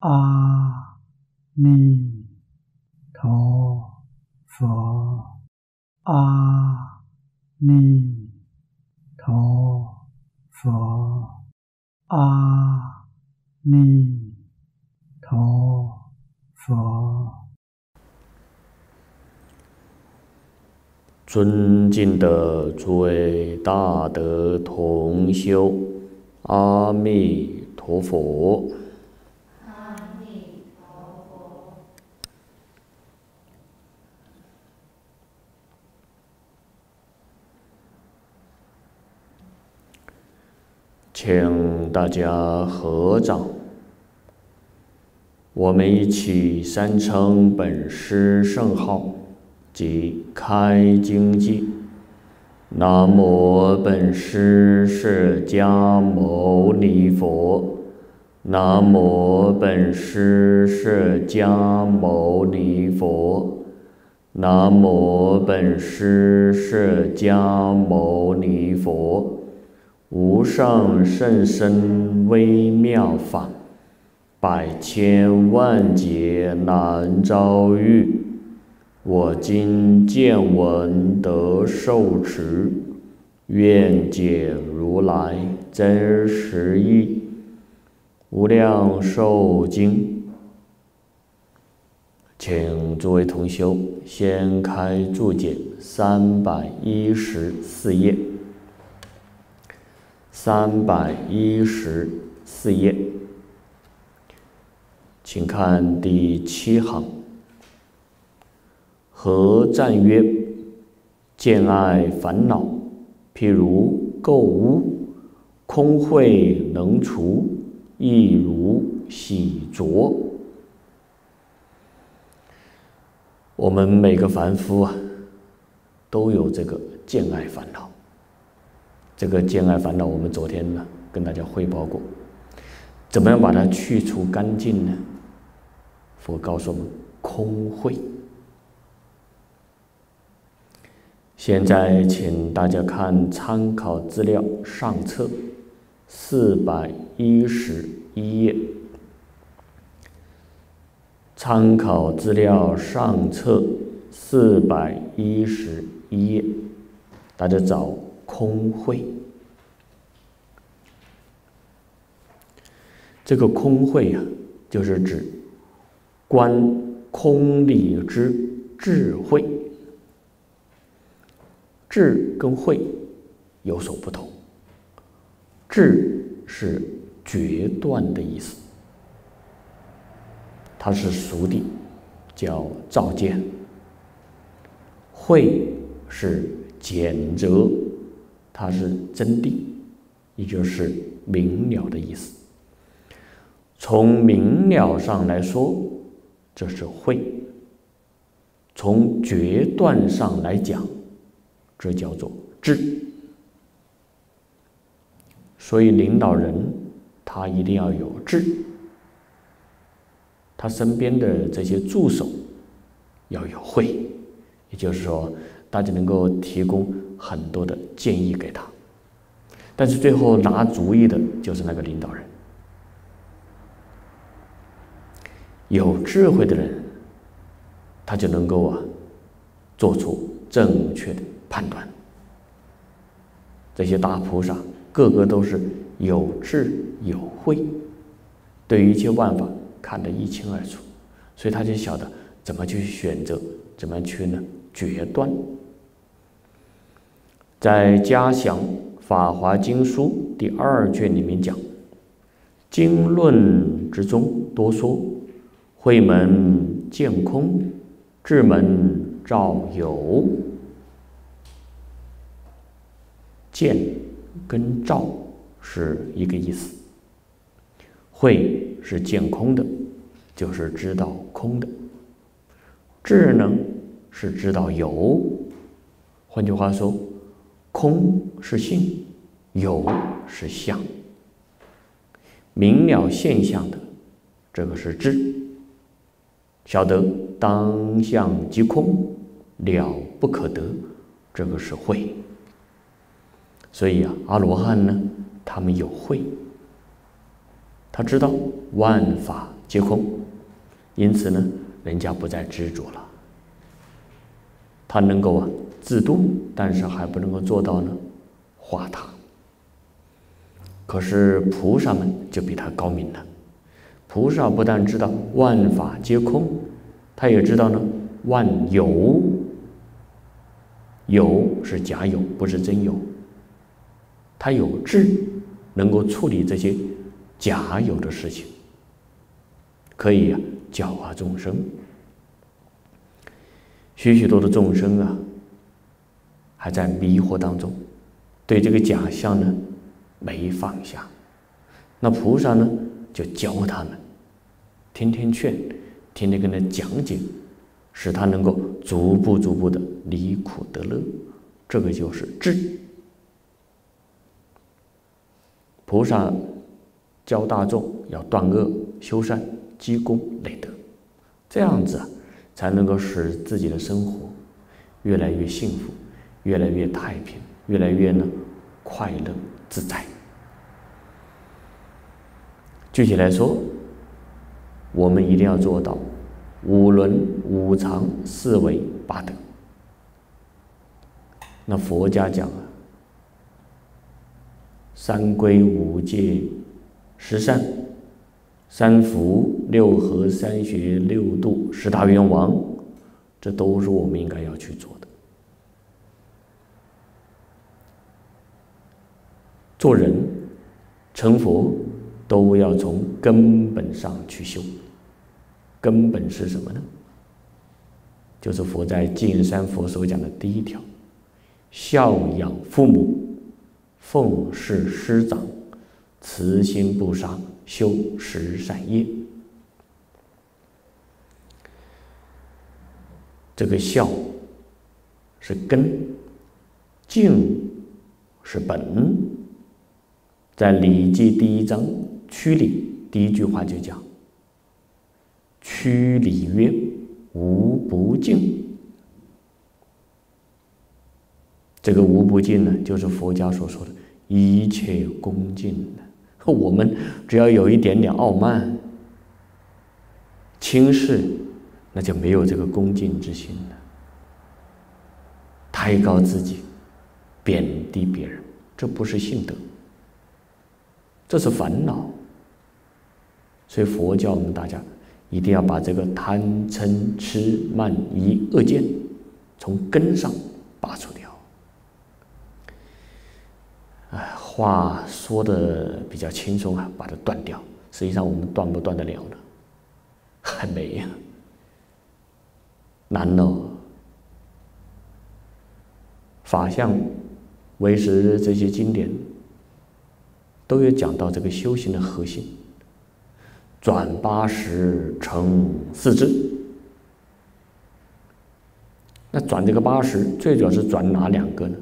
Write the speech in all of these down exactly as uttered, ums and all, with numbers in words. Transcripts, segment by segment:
阿弥陀佛，阿弥陀佛，阿弥陀佛。 尊敬的诸位大德同修，阿弥陀佛。 阿弥陀佛。 请大家合掌，我们一起三称本师圣号及开经偈：南无本师释迦牟尼佛，南无本师释迦牟尼佛，南无本师释迦牟尼佛。无上甚深微妙法，百千万劫难遭遇。我今见闻得受持，愿解如来真实义。无量寿经，请诸位同修先开注解三百一十四页。三百一十四页，请看第七行。何赞曰：见爱烦恼，譬如垢污，空慧能除，亦如洗濯。我们每个凡夫啊，都有这个见爱烦恼。这个见爱烦恼，我们昨天呢跟大家汇报过，怎么样把它去除干净呢？佛告诉我们，空慧。现在请大家看参考资料上册四百一十一页，参考资料上册四百一十一页，大家找空慧。这个空慧啊，就是指观空理之智慧。智跟慧有所不同，智是决断的意思，它是俗谛，叫照见；慧是简则，它是真谛，也就是明了的意思。从明了上来说，这是慧；从决断上来讲，这叫做智。所以领导人他一定要有智，他身边的这些助手要有慧，也就是说大家能够提供很多的建议给他，但是最后拿主意的就是那个领导人。有智慧的人，他就能够啊做出正确的判断。这些大菩萨个个都是有智有慧，对于一切万法看得一清二楚，所以他就晓得怎么去选择，怎么去呢决断。在《嘉祥法华经书》第二卷里面讲，经论之中多说，慧门见空，智门照有。见跟照是一个意思，慧是见空的，就是知道空的；智呢是知道有。换句话说，空是性，有是相。明了现象的，这个是智。晓得当相即空，了不可得，这个是慧。所以啊，阿罗汉呢，他们有慧，他知道万法皆空，因此呢，人家不再执着了。他能够啊自度，但是还不能够做到呢化他。可是菩萨们就比他高明了。菩萨不但知道万法皆空，他也知道呢万有，有是假有，不是真有。他有智，能够处理这些假有的事情，可以啊教化众生。许许多的众生啊，还在迷惑当中，对这个假象呢没放下。那菩萨呢就教他们，天天劝，天天跟他讲解，使他能够逐步逐步的离苦得乐。这个就是智。菩萨教大众要断恶修善，积功累德，这样子啊才能够使自己的生活越来越幸福，越来越太平，越来越呢快乐自在。具体来说，我们一定要做到五伦五常四维八德。那佛家讲啊，三规五戒十善，三福六和三学六度十大愿望，这都是我们应该要去做的。做人成佛都要从根本上去修。根本是什么呢？就是佛在净山佛所讲的第一条：孝养父母，奉事师长，慈心不杀，修十善业。这个孝是根，敬是本。在《礼记》第一章曲礼第一句话就讲：曲礼曰，无不敬。这个无不敬呢，就是佛家所说的一切恭敬的。我们只要有一点点傲慢、轻视，那就没有这个恭敬之心了。抬高自己，贬低别人，这不是信德，这是烦恼。所以佛教我们大家一定要把这个贪嗔痴慢疑恶见从根上拔除掉。哎，话说的比较轻松啊，把它断掉。实际上我们断不断得了呢？还没呀、啊，难哦。法相、唯识这些经典都有讲到这个修行的核心。转八十成四智，那转这个八十，最主要是转哪两个呢？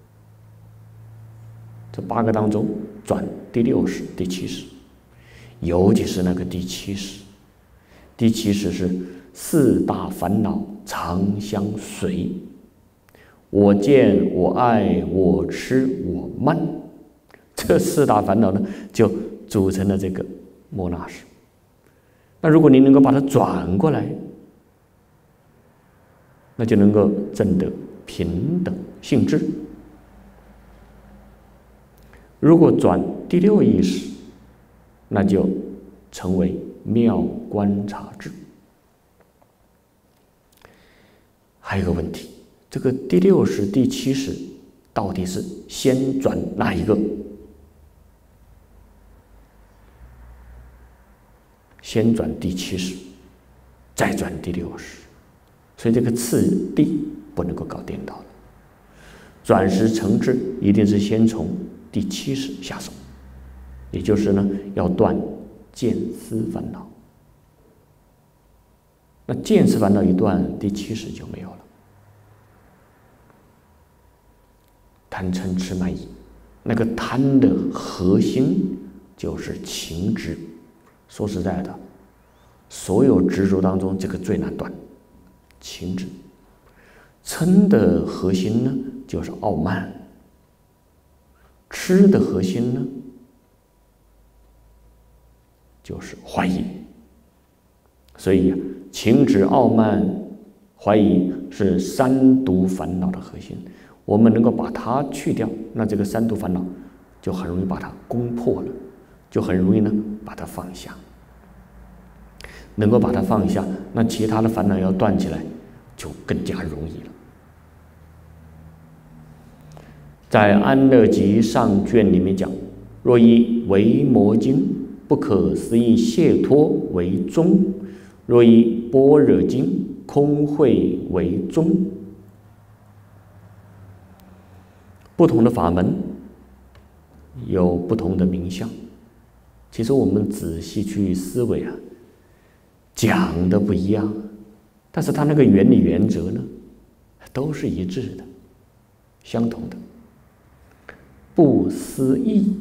这八个当中，转第六识、第七识，尤其是那个第七识。第七识是四大烦恼常相随，我见、我爱、我痴、我慢，这四大烦恼呢，就组成了这个莫那识。那如果你能够把它转过来，那就能够证得平等性质。如果转第六意识，那就成为妙观察智。还有一个问题，这个第六识、第七识到底是先转哪一个？先转第七识，再转第六识，所以这个次第不能够搞颠倒了。转识成智一定是先从第七识下手，也就是呢要断见思烦恼。那见思烦恼一断，第七识就没有了。贪嗔痴慢疑，那个贪的核心就是情执。说实在的，所有执着当中，这个最难断，情执。嗔的核心呢，就是傲慢；痴的核心呢，就是怀疑。 所以情执、傲慢、怀疑是三毒烦恼的核心。我们能够把它去掉，那这个三毒烦恼就很容易把它攻破了，就很容易呢把它放下。能够把它放下，那其他的烦恼要断起来就更加容易了。在《安乐集上卷》里面讲，若以维摩经不可思议解脱为宗，若以般若经空慧为宗。不同的法门有不同的名相，其实我们仔细去思维啊，讲的不一样，但是它那个原理原则呢，都是一致的，相同的。不思议，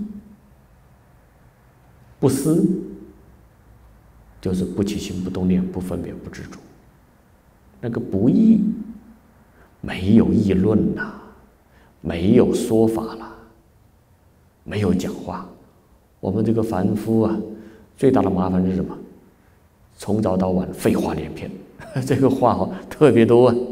不思就是不起心、不动念、不分别、不执着。那个不议，没有议论呐、啊，没有说法了，没有讲话。我们这个凡夫啊，最大的麻烦是什么？从早到晚废话连篇，这个话哦特别多啊。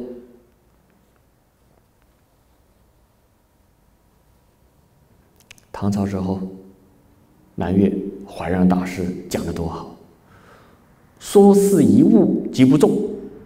唐朝时候，南岳怀让大师讲得多好，说是一物即不中，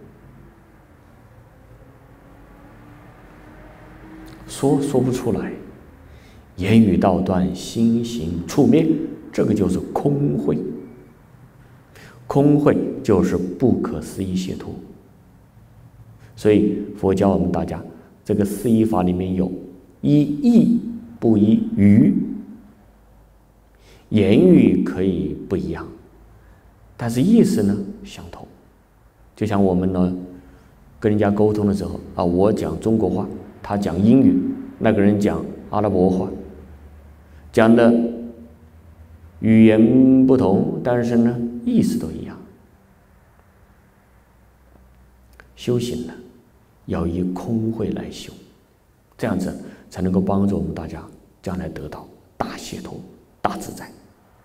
说说不出来，言语道断，心行处灭，这个就是空慧。空慧就是不可思议解脱。所以佛教我们大家，这个四依法里面有依义不依语，言语可以不一样，但是意思呢相同。就像我们呢跟人家沟通的时候啊，我讲中国话，他讲英语，那个人讲阿拉伯话，讲的语言不同，但是呢意思都一样。修行呢要以空慧来修，这样子才能够帮助我们大家将来得到大解脱、大自在。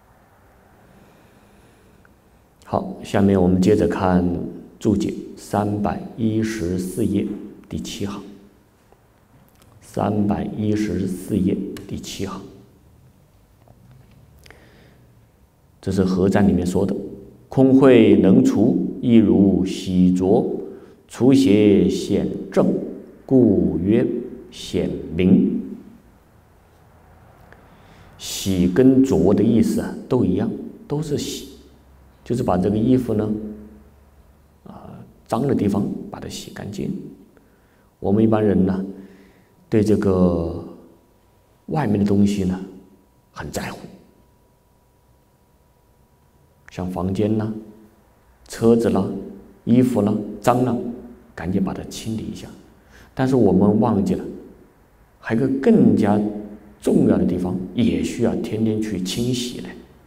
好，下面我们接着看注解三百一十四页第七行。三百一十四页第七行，这是合赞里面说的：空慧能除，亦如洗濯，除邪显正，故曰显明。洗跟濯的意思啊都一样，都是洗，就是把这个衣服呢啊脏的地方把它洗干净。我们一般人呢对这个外面的东西呢很在乎，像房间啦、车子啦、衣服啦脏了，赶紧把它清理一下。但是我们忘记了，还有一个更加重要的地方，也需要天天去清洗的，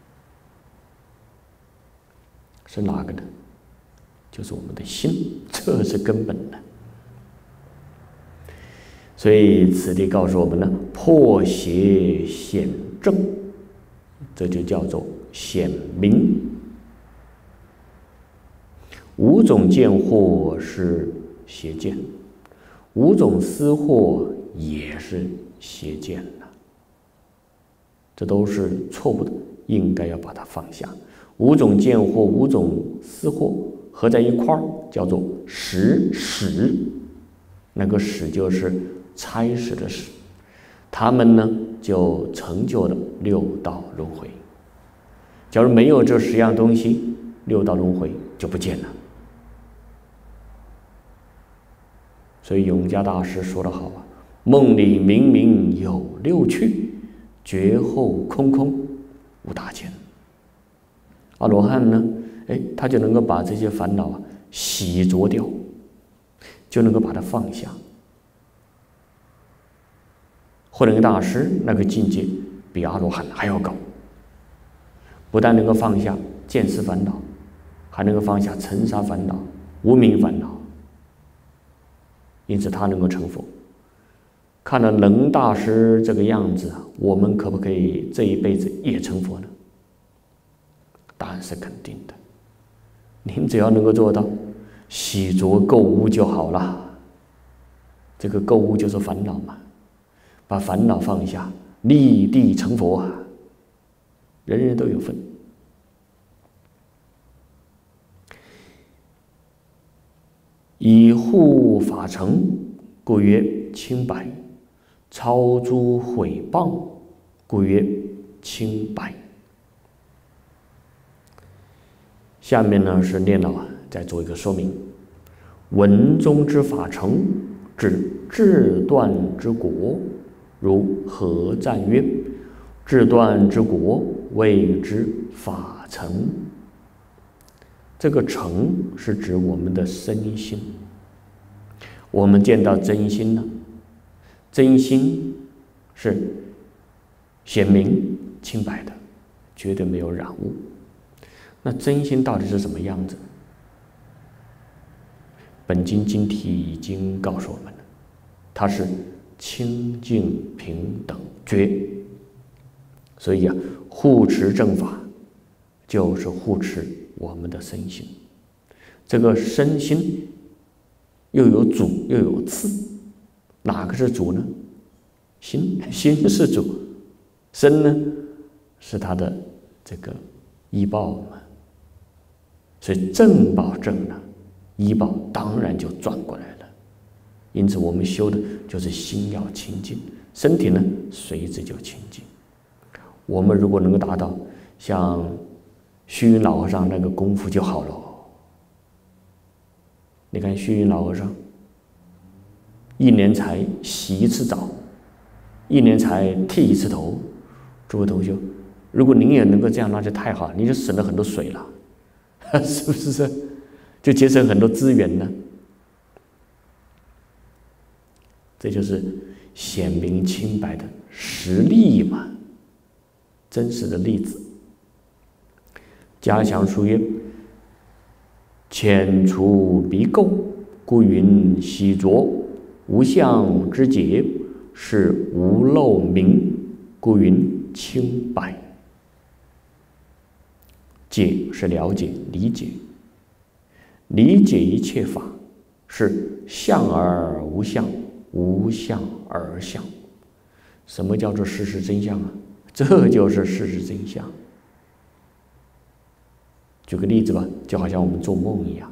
是哪个呢？就是我们的心，这是根本的。所以此地告诉我们呢，破邪显正，这就叫做显明。五种见惑是邪见，五种思惑也是邪见的，这都是错误的，应该要把它放下。五种见惑、五种思惑合在一块儿，叫做十使。那个使就是差使的使，他们呢就成就了六道轮回。假如没有这十样东西，六道轮回就不见了。所以永嘉大师说得好啊：梦里明明有六趣，觉后空空无大千。阿罗汉呢，哎，他就能够把这些烦恼啊洗濯掉，就能够把它放下。慧能大师那个境界比阿罗汉还要高，不但能够放下见思烦恼，还能够放下尘沙烦恼、无明烦恼，因此他能够成佛。看了能大师这个样子，我们可不可以这一辈子也成佛呢？答案是肯定的。 您只要能够做到洗濯垢污就好了。这个垢污就是烦恼嘛，把烦恼放下，立地成佛啊！人人都有份。以护法成，故曰清白；超诸毁谤，故曰清白。下面呢是念老啊，再做一个说明。文中之法成，指智断之果，如何赞曰：智断之果，谓之法成。这个成是指我们的身心。我们见到真心呢，真心是显明清白的，绝对没有染污。那真心到底是什么样子？本经经题已经告诉我们了，它是清净平等觉。所以啊，护持正法就是护持我们的身心。这个身心又有主又有次，哪个是主呢？心，心是主，身呢是它的这个依报嘛。所以正报正呢，依报当然就转过来了。因此我们修的就是心要清净，身体呢随之就清净。我们如果能够达到像虚云老和尚那个功夫就好了。你看虚云老和尚一年才洗一次澡，一年才剃一次头。诸位同学，如果您也能够这样，那就太好了，你就省了很多水了，是不是？就节省很多资源呢。这就是显明清白的实例嘛，真实的例子。嘉祥书曰：遣除鼻垢，故云洗濯；无相之解，是无漏明，故云清白。解是了解、理解，理解一切法是相而无相，无相而相。什么叫做事实真相啊？这就是事实真相。举个例子吧，就好像我们做梦一样。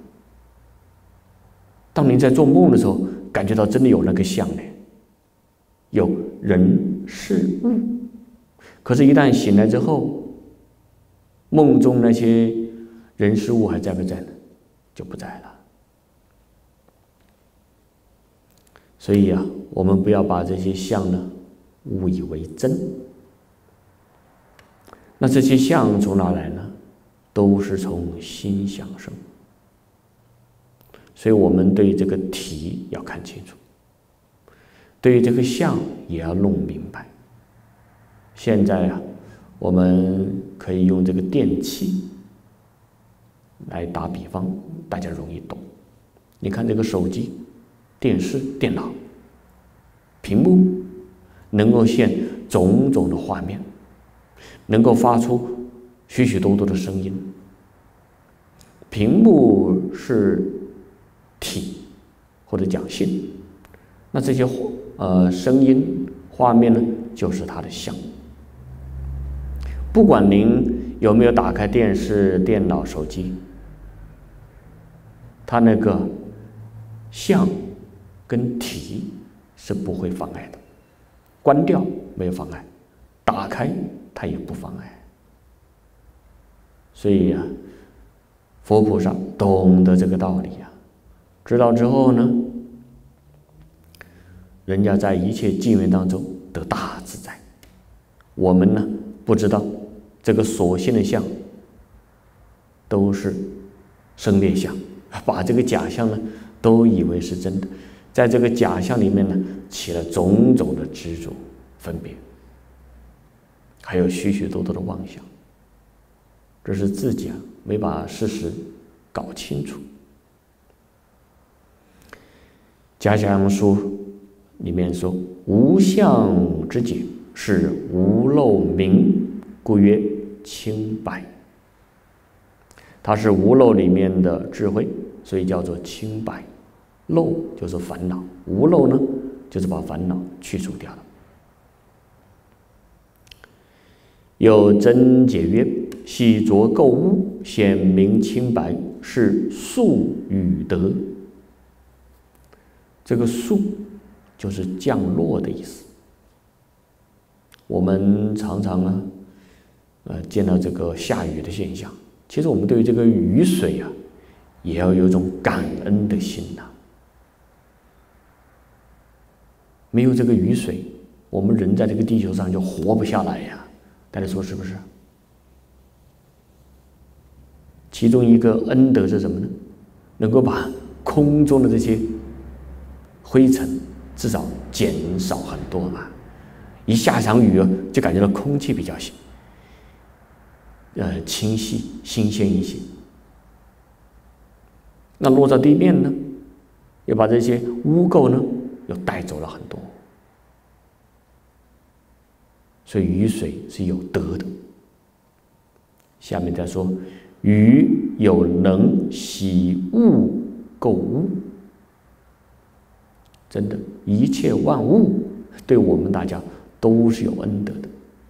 当您在做梦的时候，感觉到真的有那个相呢，有人事物。可是，一旦醒来之后，梦中那些人事物还在不在呢？就不在了。所以啊，我们不要把这些相呢误以为真。那这些相从哪来呢？都是从心想生。所以我们对这个体要看清楚，对于这个相也要弄明白。现在啊，我们可以用这个电器来打比方，大家容易懂。你看这个手机、电视、电脑，屏幕能够现种种的画面，能够发出许许多多的声音。屏幕是体或者讲性，那这些呃声音、画面呢，就是它的相。不管您有没有打开电视、电脑、手机，它那个相跟体是不会妨碍的，关掉没有妨碍，打开它也不妨碍。所以啊，佛菩萨懂得这个道理啊，知道之后呢，人家在一切境缘当中得大自在。我们呢，不知道这个所现的相都是生灭相，把这个假象呢都以为是真的，在这个假象里面呢起了种种的执着分别，还有许许多多的妄想。这是自己啊没把事实搞清楚。嘉祥书里面说：无相之解，是无漏明，故曰清白。 它是无漏里面的智慧，所以叫做清白。漏就是烦恼，无漏呢，就是把烦恼去除掉了。有真解曰：洗濯垢污，显明清白，是速与德。这个速就是降落的意思。我们常常呢，呃，见到这个下雨的现象，其实我们对于这个雨水啊，也要有一种感恩的心呐、啊。没有这个雨水，我们人在这个地球上就活不下来呀。大家说是不是？其中一个恩德是什么呢？能够把空中的这些灰尘至少减少很多嘛。一下场雨就感觉到空气比较呃清晰、新鲜一些。那落到地面呢，又把这些污垢呢又带走了很多。所以雨水是有德的。下面再说，雨有能洗物垢污。真的，一切万物对我们大家都是有恩德的，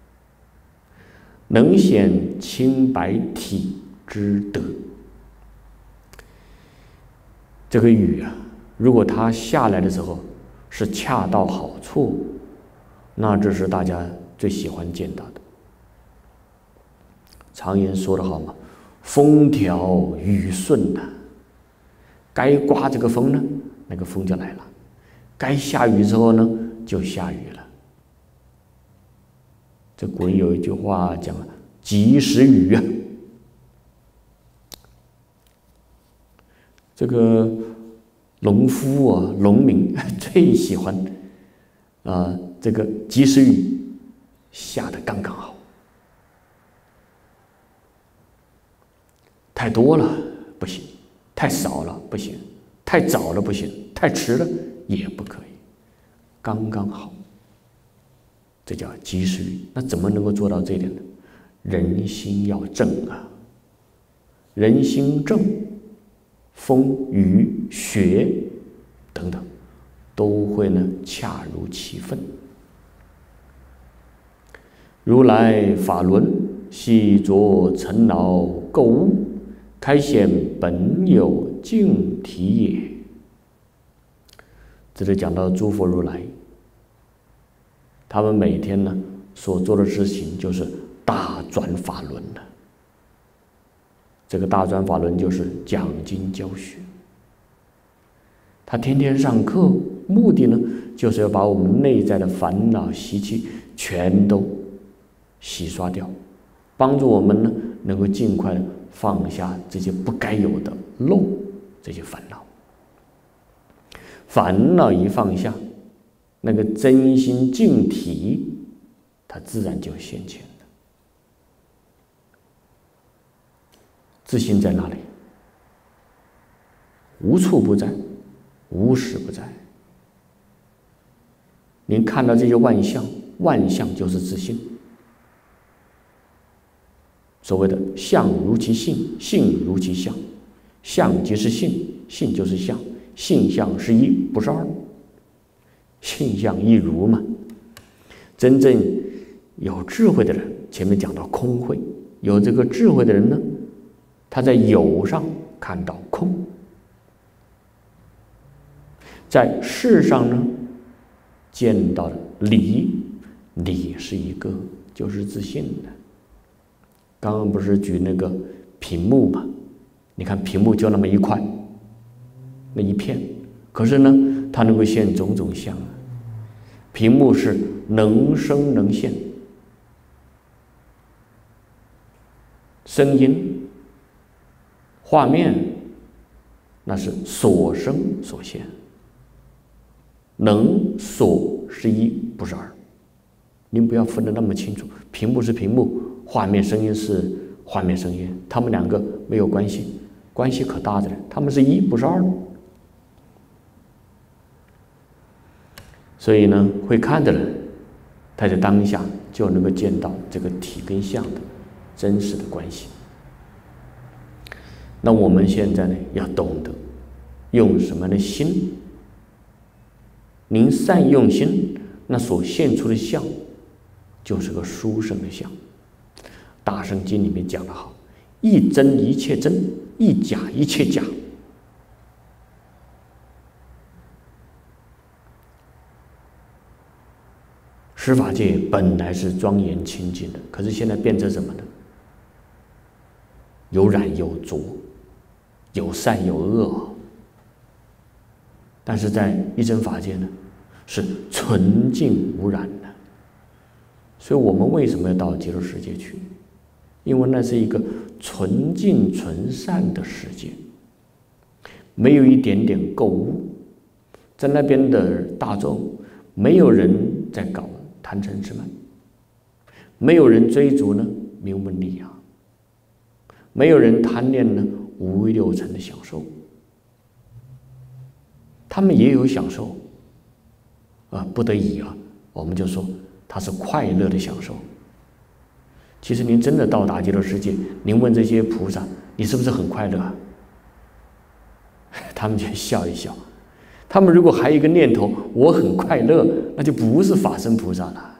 能显清白体之德。这个雨啊，如果它下来的时候是恰到好处，那这是大家最喜欢见到的。常言说得好嘛，风调雨顺呐、啊，该刮这个风呢，那个风就来了；该下雨之后呢，就下雨了。这古人有一句话讲了，及时雨啊。这个农夫啊，农民最喜欢啊、呃，这个及时雨下得刚刚好。太多了不行，太少了不行，太早了不行，太迟了也不可以，刚刚好。这叫及时雨。那怎么能够做到这一点呢？人心要正啊，人心正，风雨雪等等都会呢恰如其分。如来法轮，洗濯尘劳垢污，开显本有净体也。这里讲到诸佛如来，他们每天呢所做的事情就是大转法轮了。这个大转法轮就是讲经教学。他天天上课，目的呢就是要把我们内在的烦恼习气全都洗刷掉，帮助我们呢能够尽快的放下这些不该有的漏，这些烦恼。烦恼一放下，那个真心净体，它自然就现前了。自信在哪里？无处不在，无时不在。您看到这些万象，万象就是自信。所谓的相如其性，性如其相，相即是性，性就是相，性相是一，不是二，性相一如嘛。真正有智慧的人，前面讲到空慧，有这个智慧的人呢，他在有上看到空，在事上呢见到了理，理是一个，就是自信的。刚刚不是举那个屏幕嘛？你看屏幕就那么一块，那一片，可是呢，它能够现种种相啊。屏幕是能生能现，声音、画面，那是所生所现。能所是一，不是二，您不要分得那么清楚。屏幕是屏幕，画面声音是画面声音，他们两个没有关系，关系可大着呢。他们是一，不是二。所以呢，会看的人，他在当下就能够见到这个体跟相的真实的关系。 那我们现在呢，要懂得用什么样的心？您善用心，那所现出的相，就是个殊胜的相。大乘经里面讲得好，一真一切真，一假一切假。十法界本来是庄严清净的，可是现在变成什么呢？有染有浊，有善有恶。但是在一真法界呢，是纯净无染的。所以我们为什么要到极乐世界去？因为那是一个纯净纯善的世界，没有一点点垢污。在那边的大众，没有人在搞贪嗔痴慢，没有人追逐呢名闻利养，没有人贪恋呢五味六尘的享受。他们也有享受啊，不得已啊，我们就说它是快乐的享受。其实您真的到达极乐世界，您问这些菩萨，你是不是很快乐啊？他们就笑一笑。他们如果还有一个念头，我很快乐，那就不是法身菩萨了。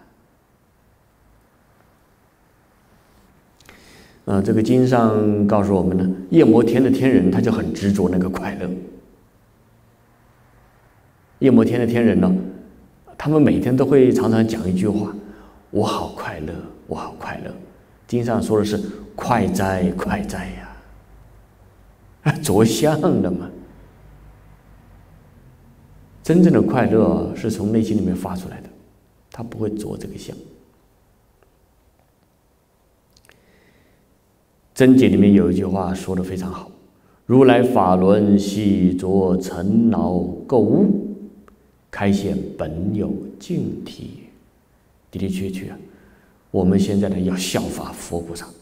呃，这个经上告诉我们呢，夜摩天的天人他就很执着那个快乐。夜摩天的天人呢，他们每天都会常常讲一句话：我好快乐，我好快乐。经上说的是快哉快哉呀，着相的嘛。真正的快乐是从内心里面发出来的，他不会着这个相。真解里面有一句话说得非常好：如来法轮系着尘恼垢污，开显本有净体。的的确确啊，我们现在呢要效法佛菩萨，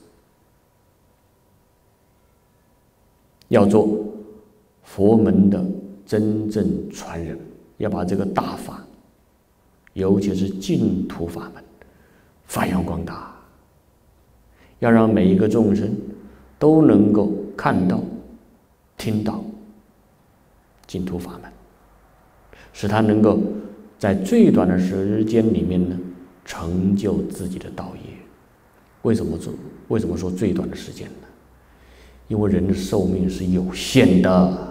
要做佛门的真正传人，要把这个大法，尤其是净土法门发扬光大，要让每一个众生都能够看到、听到净土法门，使他能够在最短的时间里面呢，成就自己的道业。为什么说为什么说最短的时间呢？因为人的寿命是有限的。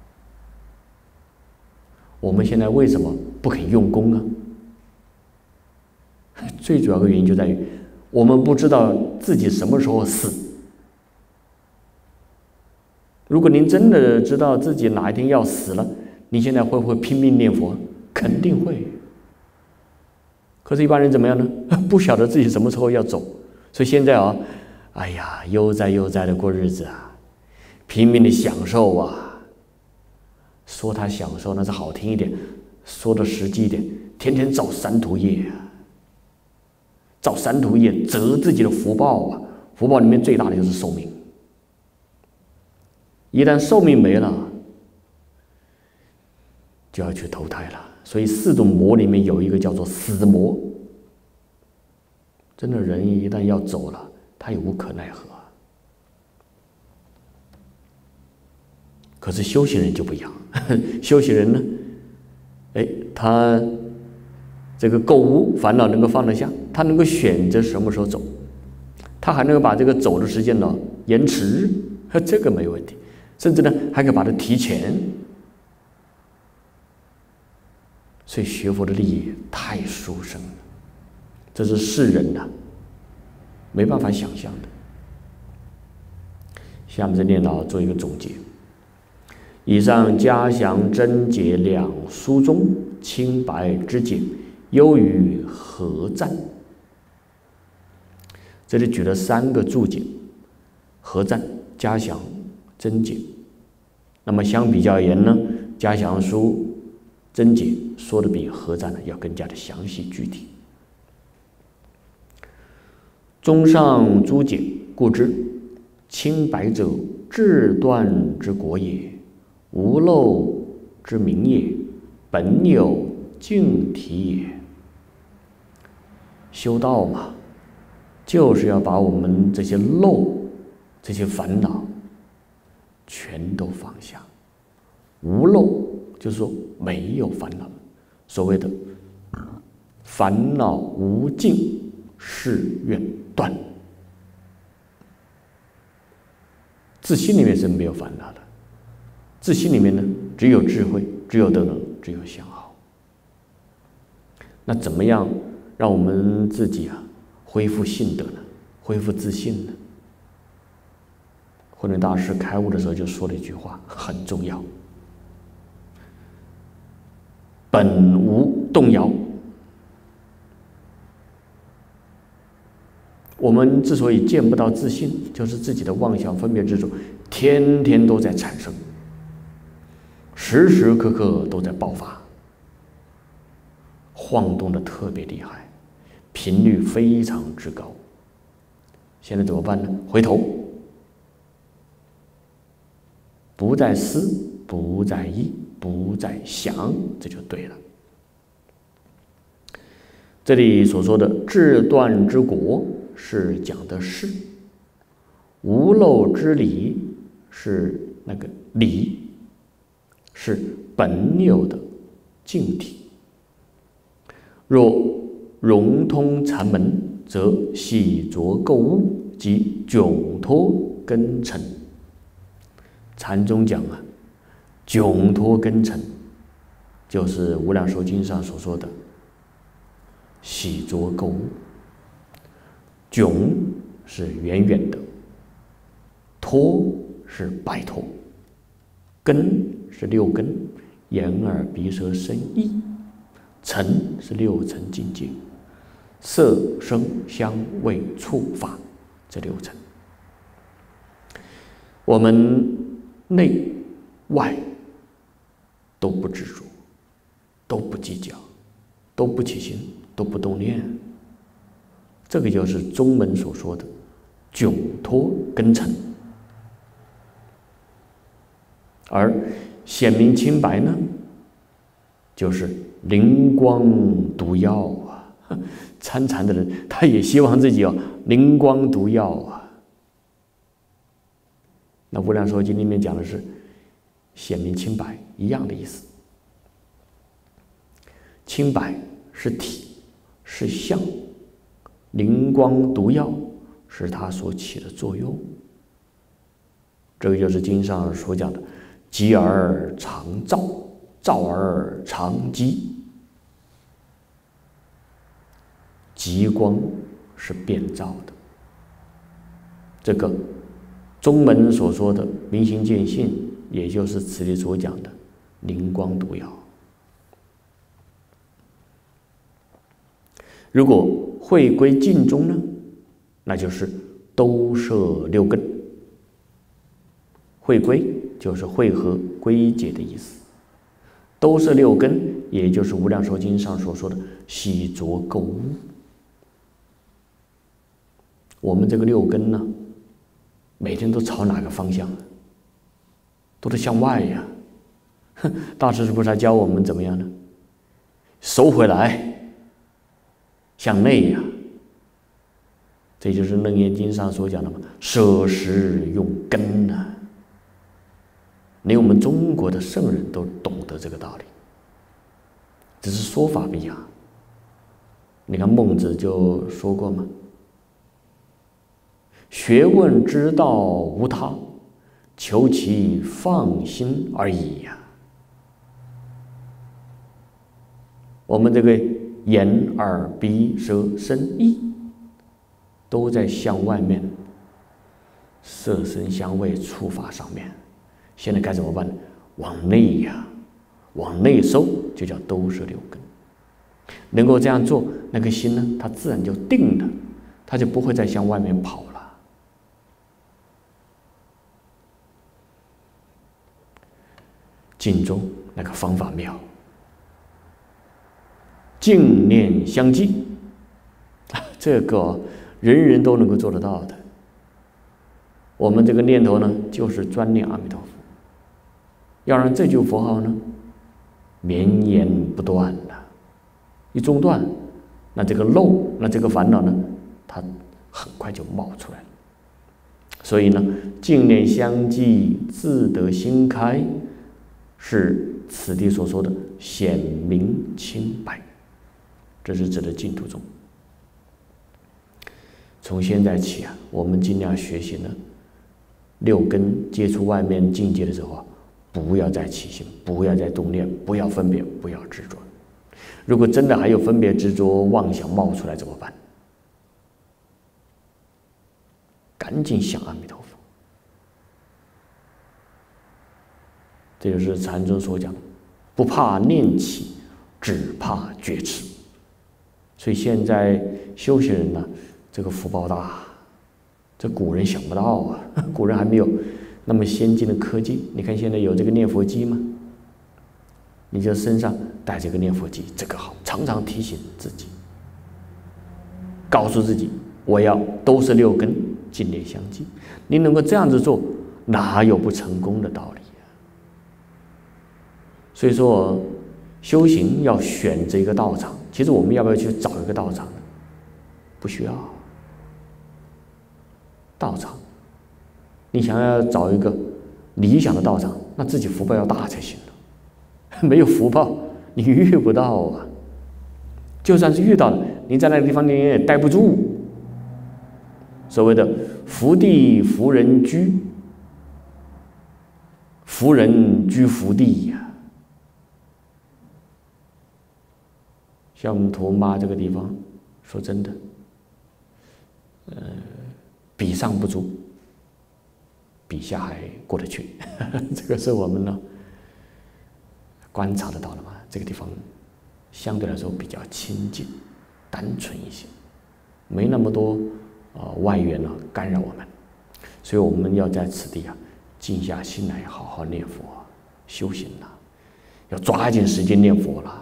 我们现在为什么不肯用功呢？最主要的原因就在于我们不知道自己什么时候死。如果您真的知道自己哪一天要死了，你现在会不会拼命念佛？肯定会。可是，一般人怎么样呢？不晓得自己什么时候要走，所以现在啊，哎呀，悠哉悠哉的过日子啊，拼命的享受啊。说他享受那是好听一点，说的实际一点，天天造三途业啊，造三途业折自己的福报啊，福报里面最大的就是寿命。一旦寿命没了，就要去投胎了。所以四种魔里面有一个叫做死魔。真的人一旦要走了，他也无可奈何。可是修行人就不一样，修行人呢，哎，他这个垢污烦恼能够放得下，他能够选择什么时候走，他还能够把这个走的时间呢延迟，这个没问题，甚至呢还可以把它提前。所以学佛的利益太殊胜了，这是世人呐、啊、没办法想象的。下面这念老做一个总结。以上嘉祥真解两书中清白之解，优于合赞。这里举了三个注解：合赞、嘉祥、真解。那么相比较而言呢，嘉祥书真解说的比合赞呢要更加的详细具体。综上诸解，故知清白者至断之国也，无漏之名也，本有净体也。修道嘛，就是要把我们这些漏、这些烦恼， 全都放下。无漏就是说没有烦恼，所谓的烦恼无尽，誓愿断。自心里面是没有烦恼的，自心里面呢只有智慧，只有德能，只有相好。那怎么样让我们自己啊恢复信德呢？恢复自信呢？慧能大师开悟的时候就说了一句话，很重要：本无动摇。我们之所以见不到自信，就是自己的妄想分别执着天天都在产生，时时刻刻都在爆发，晃动的特别厉害，频率非常之高。现在怎么办呢？回头，不再思，不再忆，不再想，这就对了。这里所说的智断之果是讲的是，无漏之理是那个理，是本有的净体。若融通禅门，则洗濯垢污及窘脱根尘。禅宗讲啊，窘脱根尘，就是无量寿经上所说的洗濯垢污。窘是远远的，脱是摆脱，根是六根，眼耳鼻舌身意，尘是六尘境界，色声香味触法，这六尘。我们内外都不执着，都不计较，都不起心，都不动念，这个就是宗门所说的窘脱根尘。而显明清白呢，就是灵光毒药啊！参禅的人，他也希望自己有灵光毒药啊。那《无量寿经》里面讲的是显明清白，一样的意思。清白是体，是相，灵光毒药是它所起的作用。这个就是经上所讲的极而常照，照而常极。极光是变照的，这个宗门所说的明心见性，也就是此里所讲的灵光毒药。如果会归净中呢，那就是兜摄六根。会归就是会合归结的意思，兜摄六根，也就是《无量寿经》上所说的洗濯垢污。我们这个六根呢，每天都朝哪个方向？都是向外呀。大势至菩萨教我们怎么样呢？收回来，向内呀。这就是《楞严经》上所讲的嘛，舍实用根呐、啊。连我们中国的圣人都懂得这个道理，只是说法不一样。你看孟子就说过嘛，学问之道无他，求其放心而已呀、啊。我们这个眼耳鼻舌身意都在向外面，色声香味触法上面。现在该怎么办呢？往内呀、啊，往内收，就叫兜摄六根。能够这样做，那个心呢，它自然就定了，它就不会再向外面跑了。静中那个方法妙，净念相继，这个人人都能够做得到的。我们这个念头呢，就是专念阿弥陀佛。要让这句佛号呢绵延不断的，一中断，那这个漏，那这个烦恼呢，它很快就冒出来了。 所以呢，净念相继，自得心开，是此地所说的显明清白，这是指的净土宗。从现在起啊，我们尽量学习呢，六根接触外面境界的时候啊，不要再起心，不要再动念，不要分别，不要执着。如果真的还有分别执着妄想冒出来怎么办？赶紧想阿弥陀佛。这就是禅宗所讲，不怕念起，只怕觉迟。所以现在修行人呢，这个福报大，这古人想不到啊，古人还没有那么先进的科技。你看现在有这个念佛机吗？你就身上带这个念佛机，这个好，常常提醒自己，告诉自己，我要都是六根净念相继。你能够这样子做，哪有不成功的道理？所以说，修行要选择一个道场。其实我们要不要去找一个道场呢？不需要。道场，你想要找一个理想的道场，那自己福报要大才行了。没有福报，你遇不到啊。就算是遇到了，你在那个地方你也待不住。所谓的福地福人居，福人居福地呀、啊。像我们图妈这个地方，说真的，呃，比上不足，比下还过得去。这个是我们呢观察得到的嘛。这个地方相对来说比较清净、单纯一些，没那么多呃外缘呢干扰我们，所以我们要在此地啊静下心来，好好念佛、修行了，要抓紧时间念佛了。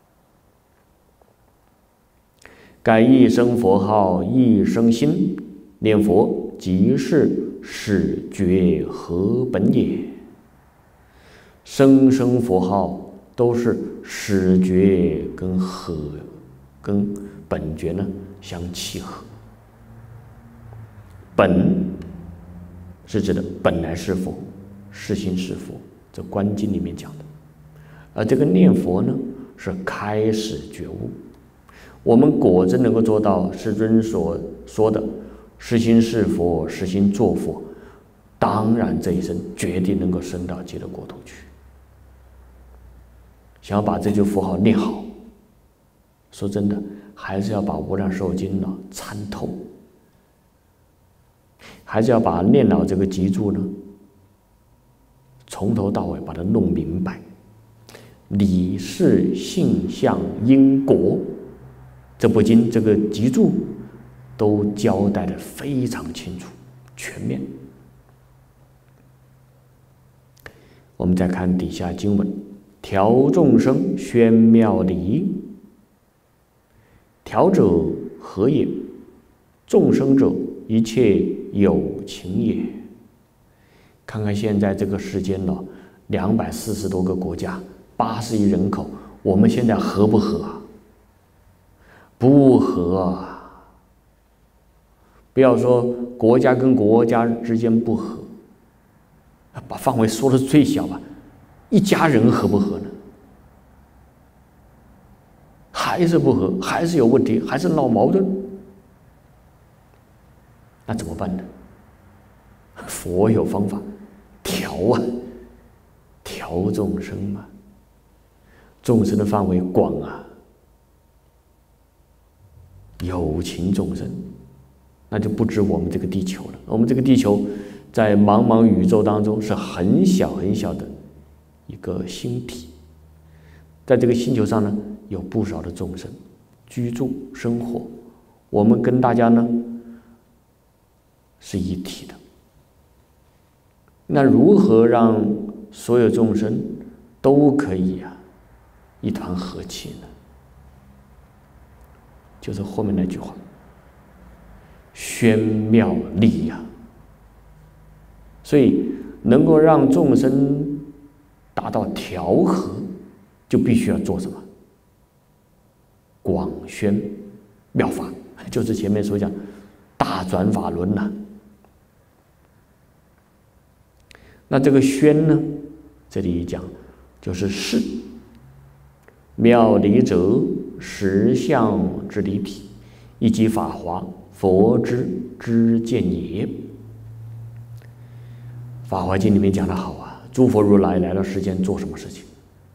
盖一声佛号，一声心，念佛即是始觉合本也。声声佛号都是始觉跟合跟本觉呢相契合。本是指的本来是佛，是心是佛，这观经里面讲的。而这个念佛呢，是开始觉悟。我们果真能够做到世尊所说的是心是佛，是心作佛，当然这一生决定能够升到极乐国土去。想要把这句佛号念好，说真的，还是要把无量寿经呢参透，还是要把念老这个脊柱呢，从头到尾把它弄明白，理事性相因果。这部经这个脊柱都交代得非常清楚全面。我们再看底下经文，调众生宣妙理。调者何也？众生者一切有情也。看看现在这个世间了，两百四十多个国家，八十亿人口，我们现在合不合啊？不合啊！不要说国家跟国家之间不合，把范围缩得最小吧，一家人合不合呢？还是不合，还是有问题，还是闹矛盾，那怎么办呢？佛有方法调啊，调众生嘛，众生的范围广啊。有情众生，那就不止我们这个地球了。我们这个地球，在茫茫宇宙当中是很小很小的一个星体，在这个星球上呢，有不少的众生居住生活，我们跟大家呢是一体的。那如何让所有众生都可以啊一团和气呢？就是后面那句话，宣妙理呀、啊。所以能够让众生达到调和，就必须要做什么？广宣妙法，就是前面所讲大转法轮呐、啊。 那这个宣呢，这里讲就是事。妙理者，实相之离体，以及法华佛之知见也。法华经里面讲得好啊，诸佛如来来到世间做什么事情？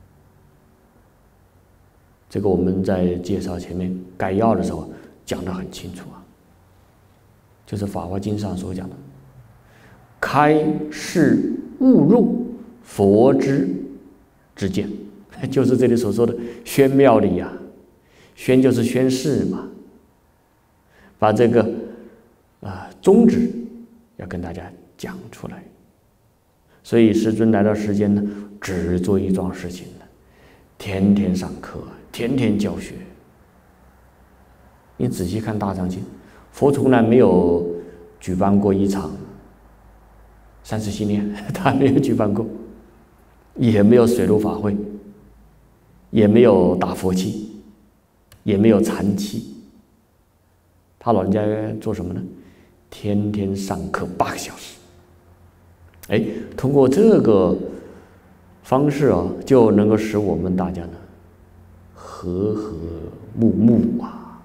这个我们在介绍前面概要的时候讲得很清楚啊，就是法华经上所讲的，开示悟入佛之知见，就是这里所说的宣妙理啊。宣就是宣示嘛，把这个啊、呃、宗旨要跟大家讲出来。所以师尊来到世间呢，只做一桩事情呢，天天上课，天天教学。你仔细看大藏经，佛从来没有举办过一场三十系列，他没有举办过，也没有水陆法会，也没有打佛七，也没有禅期。他老人家做什么呢？天天上课八个小时。哎，通过这个方式啊，就能够使我们大家呢和和睦睦啊。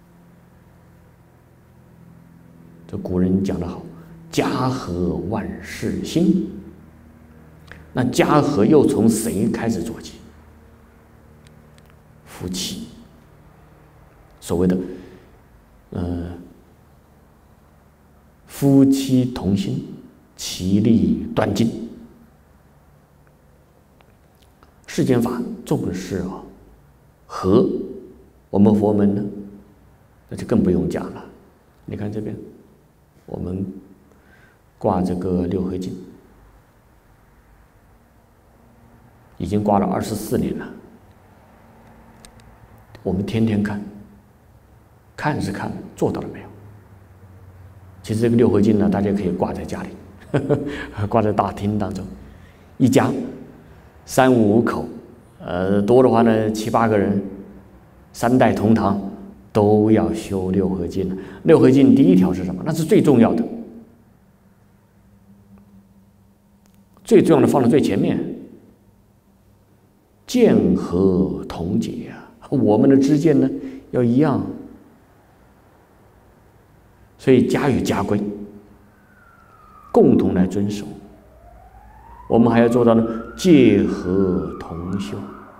这古人讲得好，家和万事兴。那家和又从谁开始做起？夫妻。所谓的呃夫妻同心，其利断尽。世间法重视啊和，我们佛门呢，那就更不用讲了。你看这边，我们挂这个六合镜，已经挂了二十四年了。我们天天看，看是看，做到了没有？其实这个六合镜呢，大家可以挂在家里，呵呵挂在大厅当中，一家三五口，呃，多的话呢七八个人，三代同堂都要修六合镜。六合镜第一条是什么？那是最重要的，最重要的放在最前面，见和同解啊，我们的知见呢要一样。所以家与家规共同来遵守，我们还要做到呢戒和同修。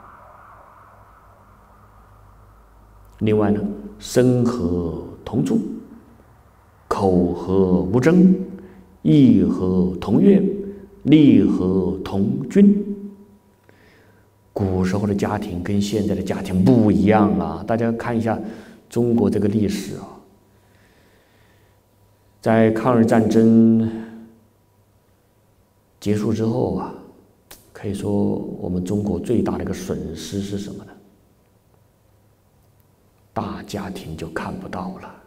另外呢，身和同住，口和无争，意和同悦，力和同均。古时候的家庭跟现在的家庭不一样啊！大家看一下中国这个历史啊。在抗日战争结束之后啊，可以说我们中国最大的一个损失是什么呢？大家庭就看不到了，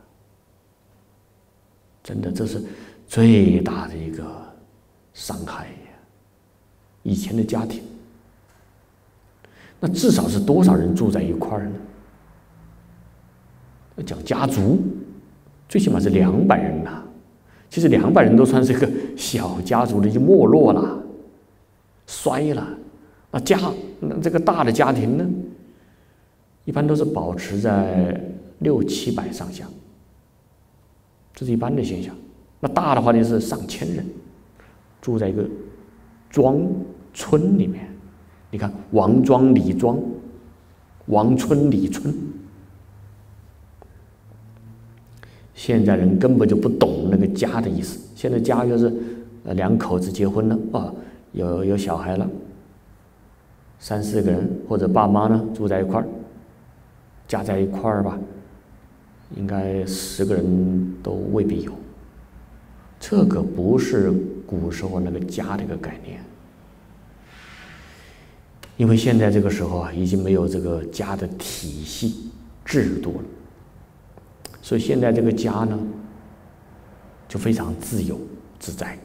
真的，这是最大的一个伤害呀。以前的家庭，那至少是多少人住在一块儿呢？讲家族，最起码是两百人呐。其实两百人都算是一个小家族的，已经没落了，衰了。那家，那这个大的家庭呢，一般都是保持在六七百上下，这是一般的现象。那大的话呢是上千人，住在一个庄村里面。你看王庄、李庄、王村、李村。现在人根本就不懂那个家的意思。现在家就是呃两口子结婚了啊，有有小孩了，三四个人或者爸妈呢住在一块儿，加在一块儿吧，应该十个人都未必有。这个不是古时候那个家的一个概念，因为现在这个时候啊，已经没有这个家的体系制度了。所以现在这个家呢，就非常自由自在。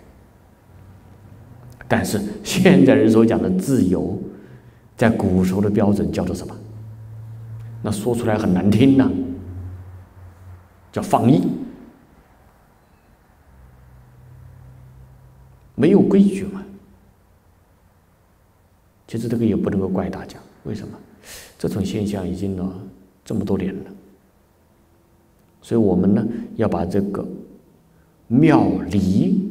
但是现在人所讲的自由，在古时候的标准叫做什么？那说出来很难听呐、啊，叫放逸，没有规矩嘛。 其实这个也不能够怪大家，为什么？这种现象已经呢这么多年了，所以我们呢要把这个妙理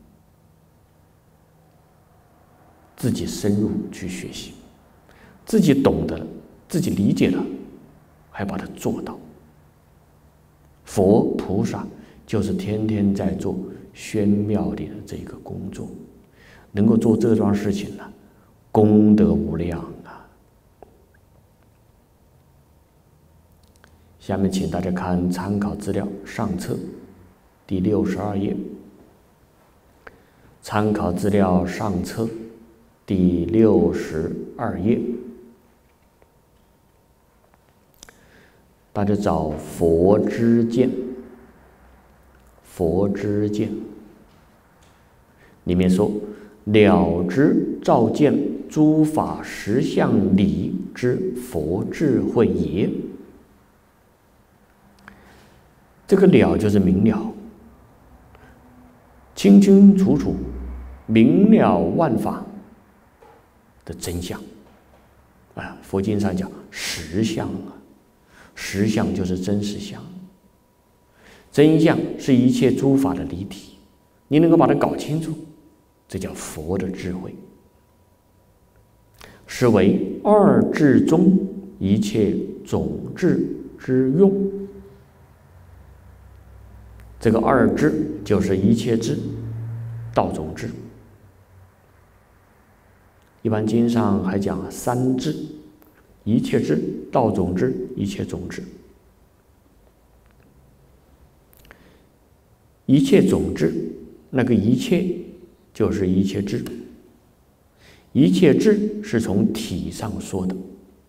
自己深入去学习，自己懂得了，自己理解了，还把它做到。佛菩萨就是天天在做宣妙理的这个工作，能够做这桩事情呢，功德无量啊！下面请大家看参考资料上册第六十二页。参考资料上册第六十二页，大家找佛知见，佛知见里面说，了知照见诸法实相理之佛智慧也。这个了就是明了，清清楚楚明了万法的真相啊！佛经上讲实相啊，实相就是真实相，真相是一切诸法的离体，你能够把它搞清楚，这叫佛的智慧，是为二智中一切种智之用。这个二智就是一切智、道种智，一般经上还讲三智：一切智、道种智、一切种智。一切种智，那个一切就是一切智，一切智是从体上说的，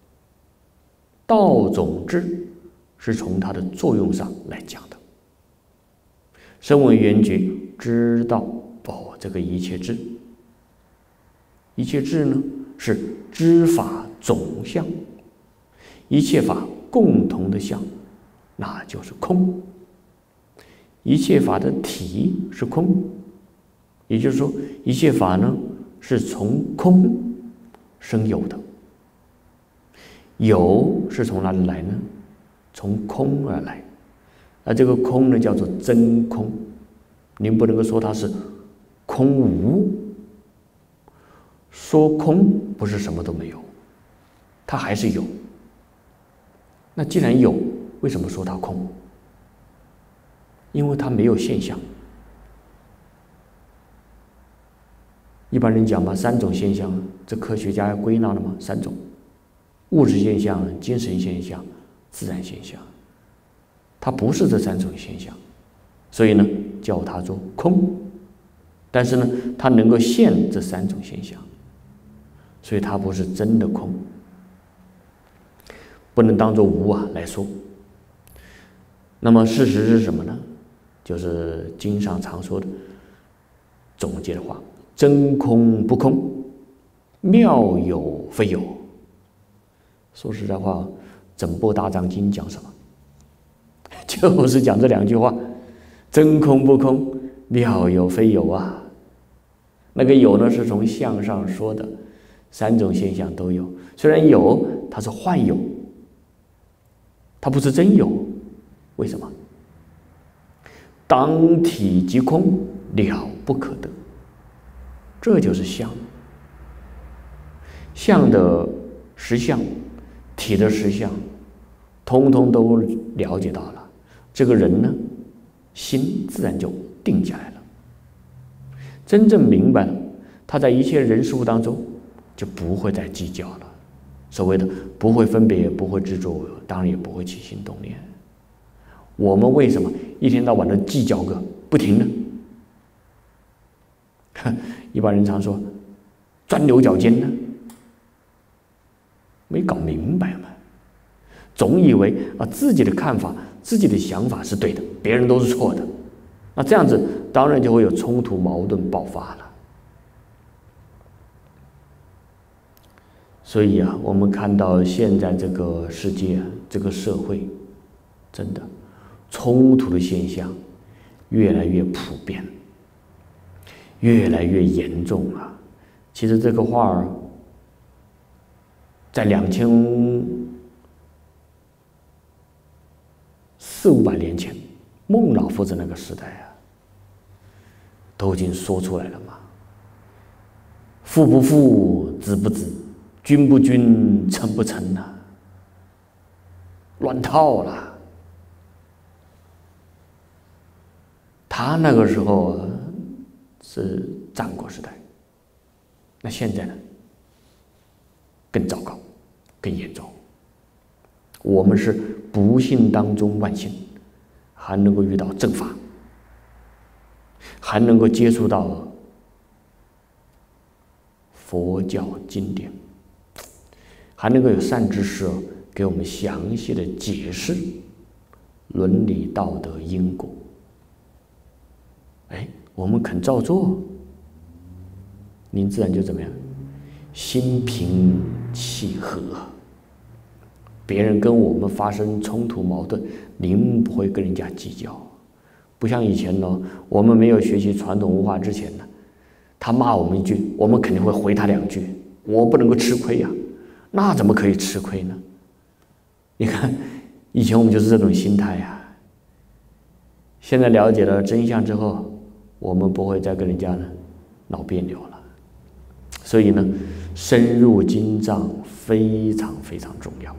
道种智是从它的作用上来讲的。声闻缘觉知道哦，这个一切智，一切智呢是知法总相，一切法共同的相，那就是空。一切法的体是空，也就是说，一切法呢是从空生有的。有是从哪里来呢？从空而来。而这个空呢，叫做真空。您不能够说它是空无，说空不是什么都没有，它还是有。那既然有，为什么说它空？因为它没有现象。一般人讲嘛，三种现象，这科学家归纳了吗？三种：物质现象、精神现象、自然现象。它不是这三种现象，所以呢，叫它做空。但是呢，它能够现这三种现象，所以它不是真的空，不能当作无啊来说。那么事实是什么呢？就是经上常说的总结的话：真空不空，妙有非有。说实在话，整部大藏经讲什么？就是讲这两句话：真空不空，妙有非有啊。那个有呢，是从相上说的，三种现象都有。虽然有，它是幻有，它不是真有。为什么？当体即空，了不可得。这就是相。相的实相，体的实相，通通都了解到了。这个人呢，心自然就定下来了。真正明白了，他在一切人事物当中就不会再计较了。所谓的不会分别，不会执着，当然也不会起心动念。我们为什么一天到晚的计较个不停呢？一般人常说钻牛角尖呢，没搞明白嘛，总以为啊自己的看法、自己的想法是对的，别人都是错的。那这样子当然就会有冲突、矛盾爆发了。所以啊，我们看到现在这个世界、这个社会，真的冲突的现象越来越普遍，越来越严重啊。其实这个话儿在两千四五百年前，孟老夫子那个时代啊，都已经说出来了嘛。父不父，子不子，君不君，臣不臣呐、啊，乱套了。他那个时候是战国时代，那现在呢，更糟糕，更严重。我们是不幸当中万幸，还能够遇到正法，还能够接触到佛教经典，还能够有善知识给我们详细的解释伦理道德因果。哎，我们肯照做，您自然就怎么样，心平气和。别人跟我们发生冲突矛盾，您不会跟人家计较，不像以前呢，我们没有学习传统文化之前呢，他骂我们一句，我们肯定会回他两句，我不能够吃亏呀、啊，那怎么可以吃亏呢？你看，以前我们就是这种心态呀、啊。现在了解了真相之后，我们不会再跟人家呢闹别扭了。所以呢，深入经藏非常非常重要。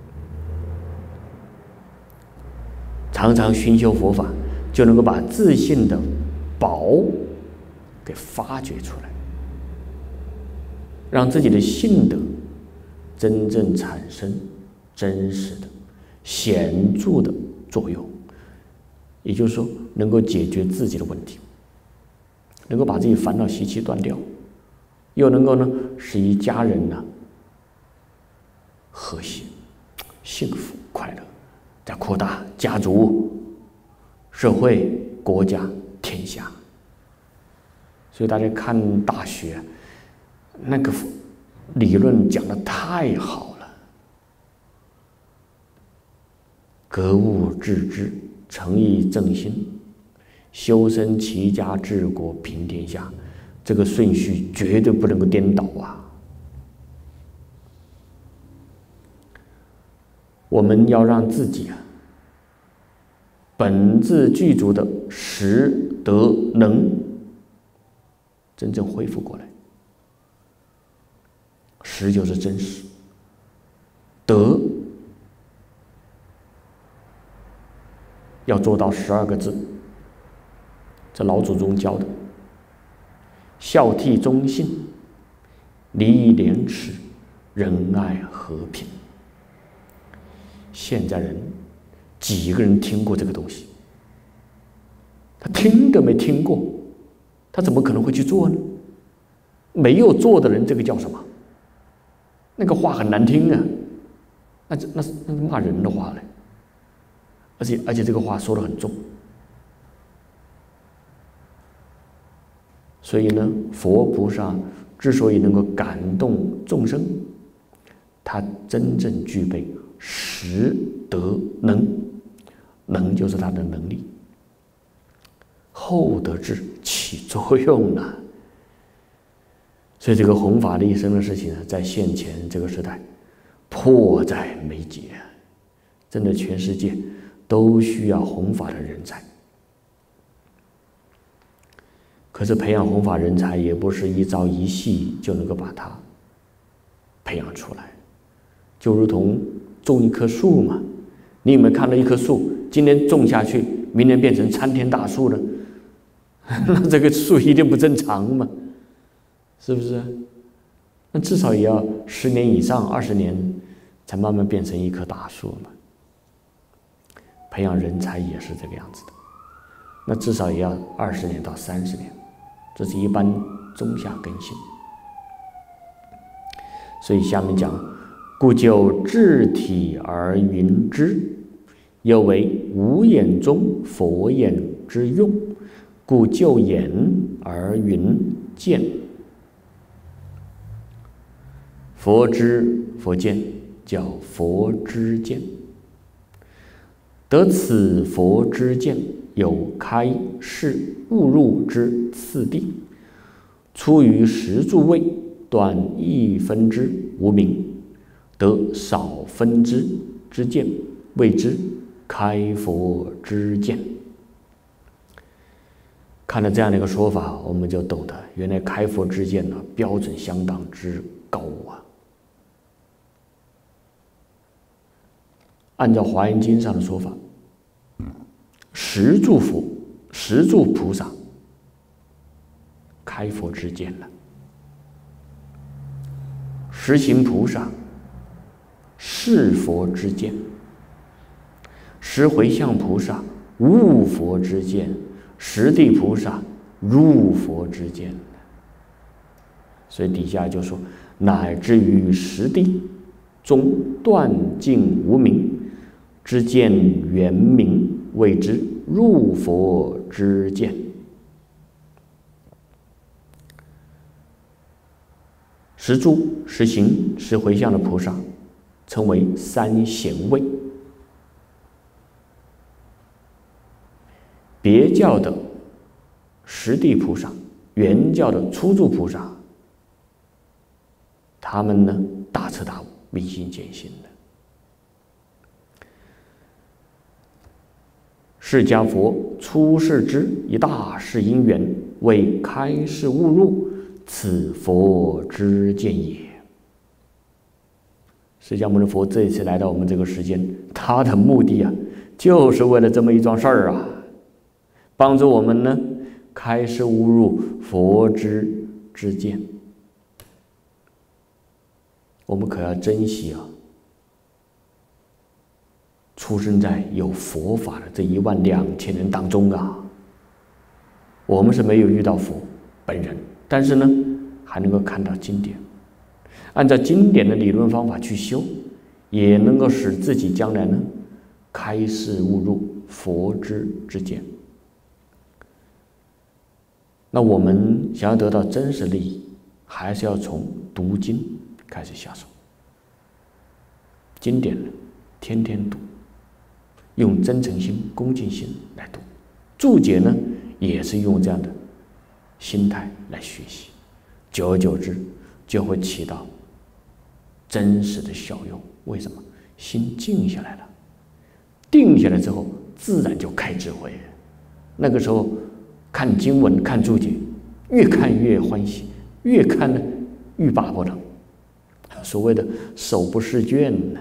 常常熏修佛法，就能够把自信的宝给发掘出来，让自己的性德真正产生真实的、显著的作用。也就是说，能够解决自己的问题，能够把自己烦恼习气断掉，又能够呢使一家人呢和谐、幸福、快乐，再扩大家族、社会、国家、天下。所以大家看《大学》，那个理论讲得太好了，格物致知，诚意正心，修身齐家治国平天下，这个顺序绝对不能够颠倒啊！我们要让自己啊，本自具足的识德能真正恢复过来。识就是真实，德要做到十二个字，这老祖宗教的：孝悌忠信，礼义廉耻，仁爱和平。现在人几个人听过这个东西？他听都没听过，他怎么可能会去做呢？没有做的人，这个叫什么？那个话很难听啊，那那是那是骂人的话嘞，而且而且这个话说得很重。所以呢，佛菩萨之所以能够感动众生，他真正具备识德能，能就是他的能力，厚德智起作用了。所以这个弘法利生的事情呢，在现前这个时代迫在眉睫，真的全世界都需要弘法的人才。可是培养弘法人才也不是一朝一夕就能够把它培养出来，就如同种一棵树嘛，你有没有看到一棵树今天种下去，明年变成参天大树呢？那这个树一定不正常嘛，是不是？那至少也要十年以上，二十年才慢慢变成一棵大树嘛。培养人才也是这个样子的，那至少也要二十年到三十年，这是一般中下根性。所以下面讲，故就智体而云之，又为无眼中佛眼之用，故就眼而云见。佛知佛见叫佛知见，得此佛知见，有开示悟入之次第，出于十住位，断一分之无明， 得少分之之见，谓之开佛之见。看了这样的一个说法，我们就懂得原来开佛之见呢，标准相当之高啊。按照《华严经》上的说法，十住佛、十住菩萨开佛之见了，十行菩萨是佛之见，十回向菩萨悟佛之见，十地菩萨入佛之见。所以底下就说，乃至于十地中断尽无明之见圆明，谓之入佛之见。十住、十行、十回向的菩萨称为三贤位，别教的十地菩萨、原教的初住菩萨，他们呢大彻大悟、明心见性的。释迦佛出世之一大事因缘，为开示悟入，此佛之见也。释迦牟尼佛这一次来到我们这个世间，他的目的啊，就是为了这么一桩事儿啊，帮助我们呢开示悟入佛之之见。我们可要珍惜啊，出生在有佛法的这一万两千人当中啊，我们是没有遇到佛本人，但是呢，还能够看到经典，按照经典的理论方法去修，也能够使自己将来呢开示悟入佛之之见。那我们想要得到真实利益，还是要从读经开始下手。经典呢，天天读，用真诚心、恭敬心来读；注解呢，也是用这样的心态来学习。久而久之，就会起到真实的效用。为什么？心静下来了，定下来之后，自然就开智慧。那个时候看经文、看注解，越看越欢喜，越看呢欲罢不能。所谓的手不释卷呢，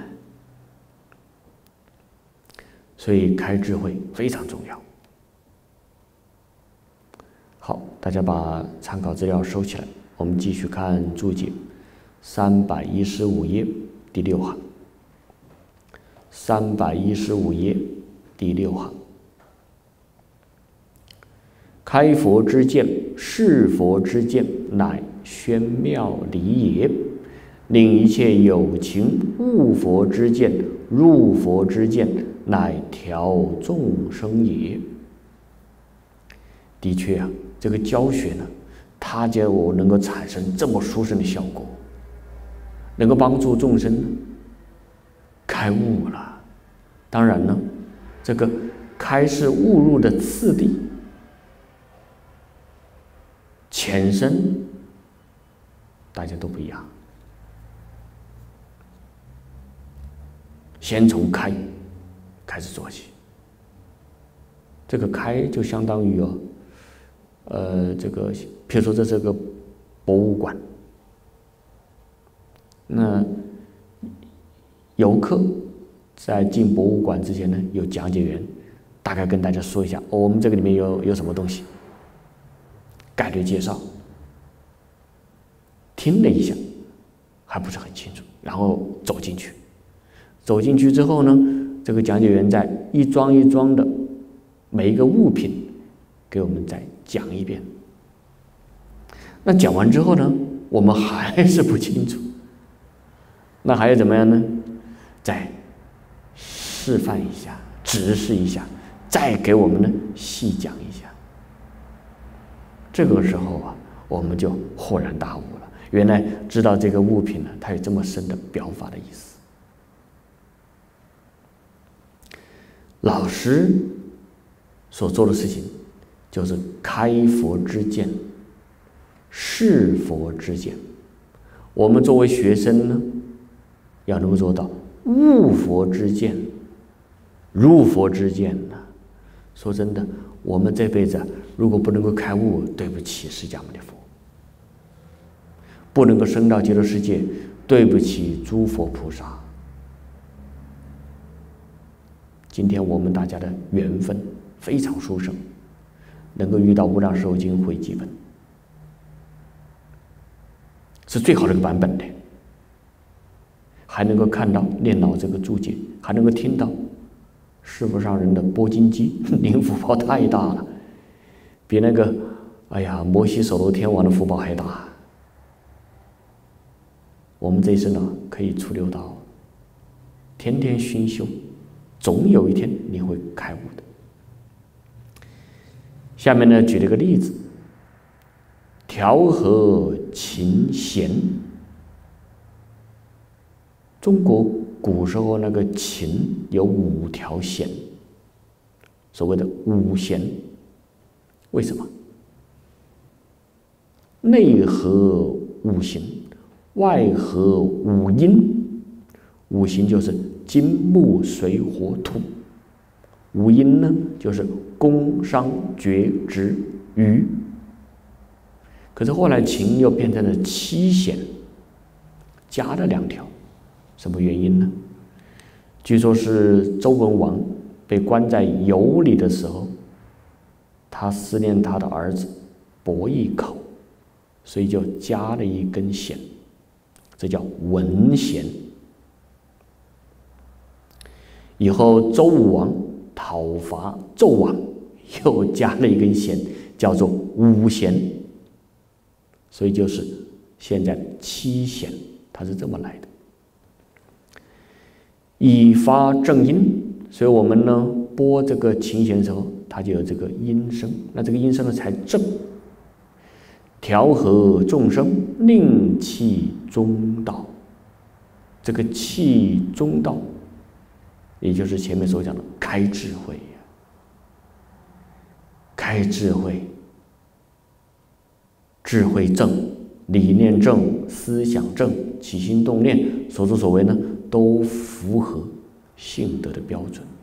所以开智慧非常重要。好，大家把参考资料收起来，我们继续看注解，三百一十五页第六行。三百一十五页第六行，开佛之见，是佛之见，乃宣妙理也。令一切有情悟佛之见，入佛之见，乃调众生也。的确啊，这个教学呢，它就我能够产生这么殊胜的效果，能够帮助众生开悟了。当然呢，这个开示悟入的次第、前身，大家都不一样。先从开开始做起，这个开就相当于哦，呃，这个譬如说这是个博物馆，那游客在进博物馆之前呢，有讲解员大概跟大家说一下，哦，我们这个里面有有什么东西，概略介绍，听了一下还不是很清楚，然后走进去。走进去之后呢，这个讲解员再一桩一桩的每一个物品给我们再讲一遍。那讲完之后呢，我们还是不清楚，那还要怎么样呢？再示范一下，指示一下，再给我们呢细讲一下。这个时候啊，我们就豁然大悟了，原来知道这个物品呢，它有这么深的表法的意思。老师所做的事情就是开佛之见，是佛之见。我们作为学生呢， 要能够做到悟佛之见，入佛之见呢。说真的，我们这辈子如果不能够开悟，对不起释迦牟尼佛；不能够升到极乐世界，对不起诸佛菩萨。今天我们大家的缘分非常殊胜，能够遇到无量寿经汇集本，是最好的一个版本的，还能够看到念老这个注解，还能够听到师父上人的播经机，您福报太大了，比那个哎呀摩西首罗天王的福报还大。我们这一生呢，可以出六道，天天熏修，总有一天你会开悟的。下面呢，举了个例子，调和琴弦。中国古时候那个琴有五条弦，所谓的五弦。为什么？内合五行，外合五阴。五行就是金木水火土，五阴呢就是宫商角徵羽。可是后来琴又变成了七弦，加了两条。什么原因呢？据说是周文王被关在羑里的时候，他思念他的儿子伯邑考，所以就加了一根弦，这叫文弦。以后周武王讨伐纣王，又加了一根弦，叫做五弦，所以就是现在七弦，它是这么来的。以发正音，所以我们呢拨这个琴弦的时候，它就有这个音声，那这个音声呢才正。调和众生，令气中道。这个气中道，也就是前面所讲的开智慧，开智慧，智慧正，理念正，思想正，起心动念，所作所为呢，都符合性德的标准。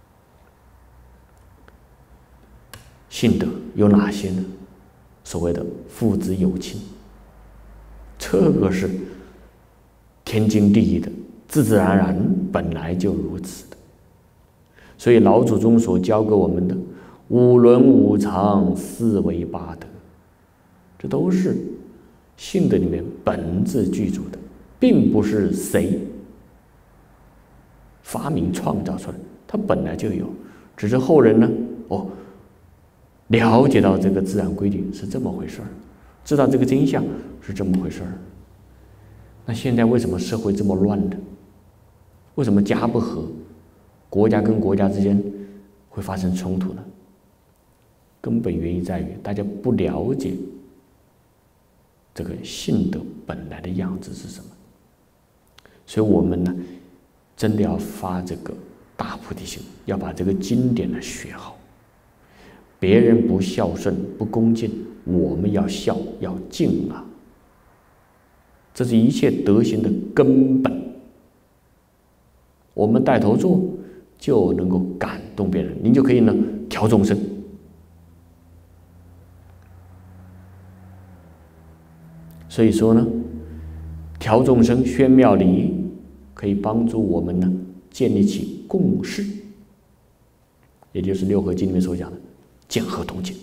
性德有哪些呢？所谓的父子有亲，这个是天经地义的，自自然然本来就如此的。所以老祖宗所教给我们的五伦五常四维八德，这都是性德里面本自具足的，并不是谁发明创造出来，它本来就有，只是后人呢，哦，了解到这个自然规律是这么回事儿，知道这个真相是这么回事儿。那现在为什么社会这么乱的？为什么家不和，国家跟国家之间会发生冲突呢？根本原因在于大家不了解这个性德本来的样子是什么。所以我们呢，真的要发这个大菩提心，要把这个经典呢学好。别人不孝顺不恭敬，我们要孝要敬啊，这是一切德行的根本。我们带头做，就能够感动别人，您就可以呢调众生。所以说呢，调众生宣妙理，可以帮助我们呢建立起共识，也就是六合经里面所讲的见合同解。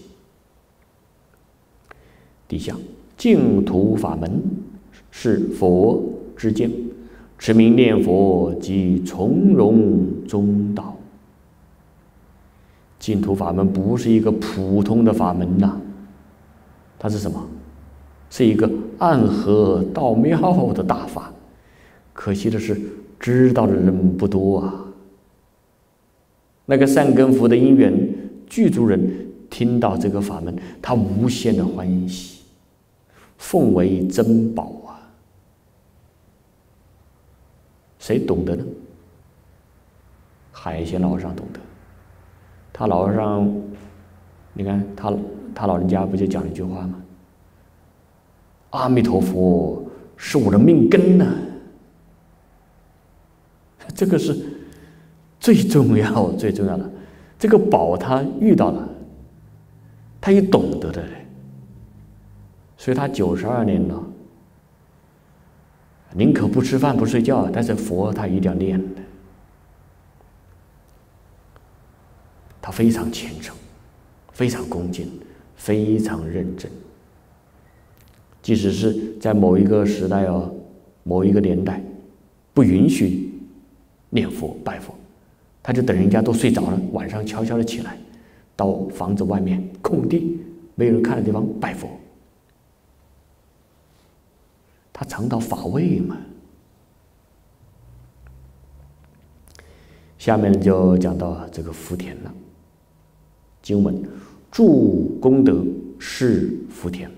底下净土法门是佛之见，持名念佛即从容中道。净土法门不是一个普通的法门呐、啊，它是什么？是一个暗合道妙的大法。可惜的是，知道的人不多啊。那个善根福的因缘具足人听到这个法门，他无限的欢喜，奉为珍宝啊！谁懂得呢？海贤老和尚懂得。他老和尚，你看他他老人家不就讲了一句话吗？阿弥陀佛是我的命根呢、啊。 这个是最重要、最重要的。这个宝他遇到了，他也懂得的，所以他九十二年了，宁可不吃饭不睡觉，但是佛他一定要念的。他非常虔诚，非常恭敬，非常认真。即使是在某一个时代哦，某一个年代，不允许念佛拜佛，他就等人家都睡着了，晚上悄悄的起来，到房子外面空地没有人看的地方拜佛。他尝到法味嘛。下面就讲到这个福田了。经文：助功德是福田。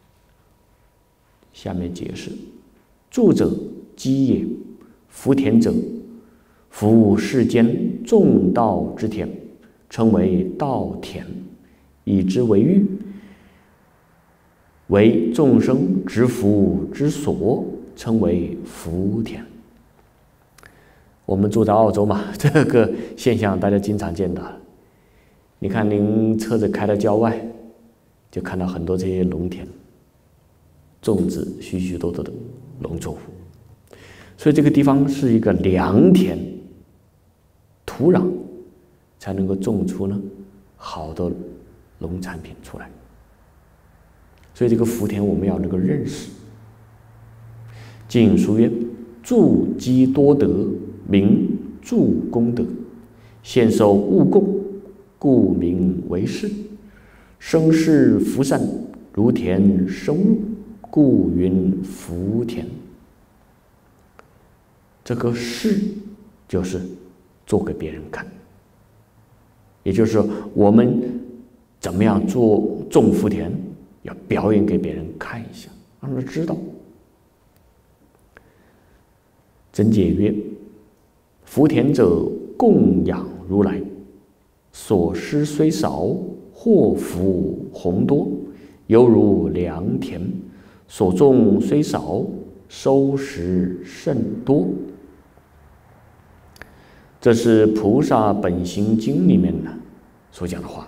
下面解释：助者积也，福田者，福世间众道之田，称为道田，以之为喻，为众生执福之所，称为福田。我们住在澳洲嘛，这个现象大家经常见到。你看，您车子开到郊外，就看到很多这些农田，种植许许多多的农作物，所以这个地方是一个良田，土壤才能够种出呢好的农产品出来。所以这个福田我们要能够认识。经书曰：助积多德，名助功德；现受物供，故名为士。生世福善，如田生物，故云福田。这个士就是做给别人看，也就是说，我们怎么样做种福田，要表演给别人看一下，让他知道。真解曰：福田者，供养如来，所施虽少，祸福宏多，犹如良田，所种虽少，收拾甚多。这是菩萨本行经里面呢所讲的话。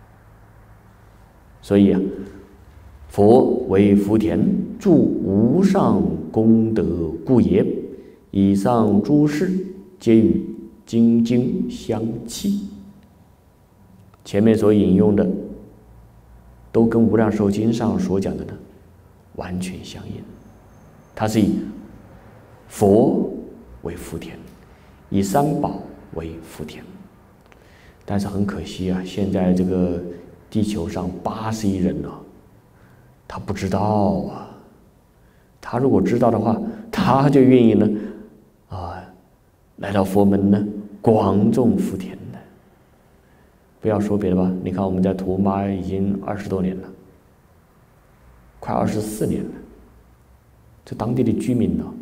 所以啊，佛为福田，助无上功德故也。以上诸事皆与经经相契。前面所引用的都跟无量寿经上所讲的呢完全相应。它是以佛为福田，以三宝为福田。但是很可惜啊，现在这个地球上八十亿人呢、啊，他不知道啊。他如果知道的话，他就愿意呢啊来到佛门呢广种福田的。不要说别的吧，你看我们在图妈已经二十多年了，快二十四年了，这当地的居民呢，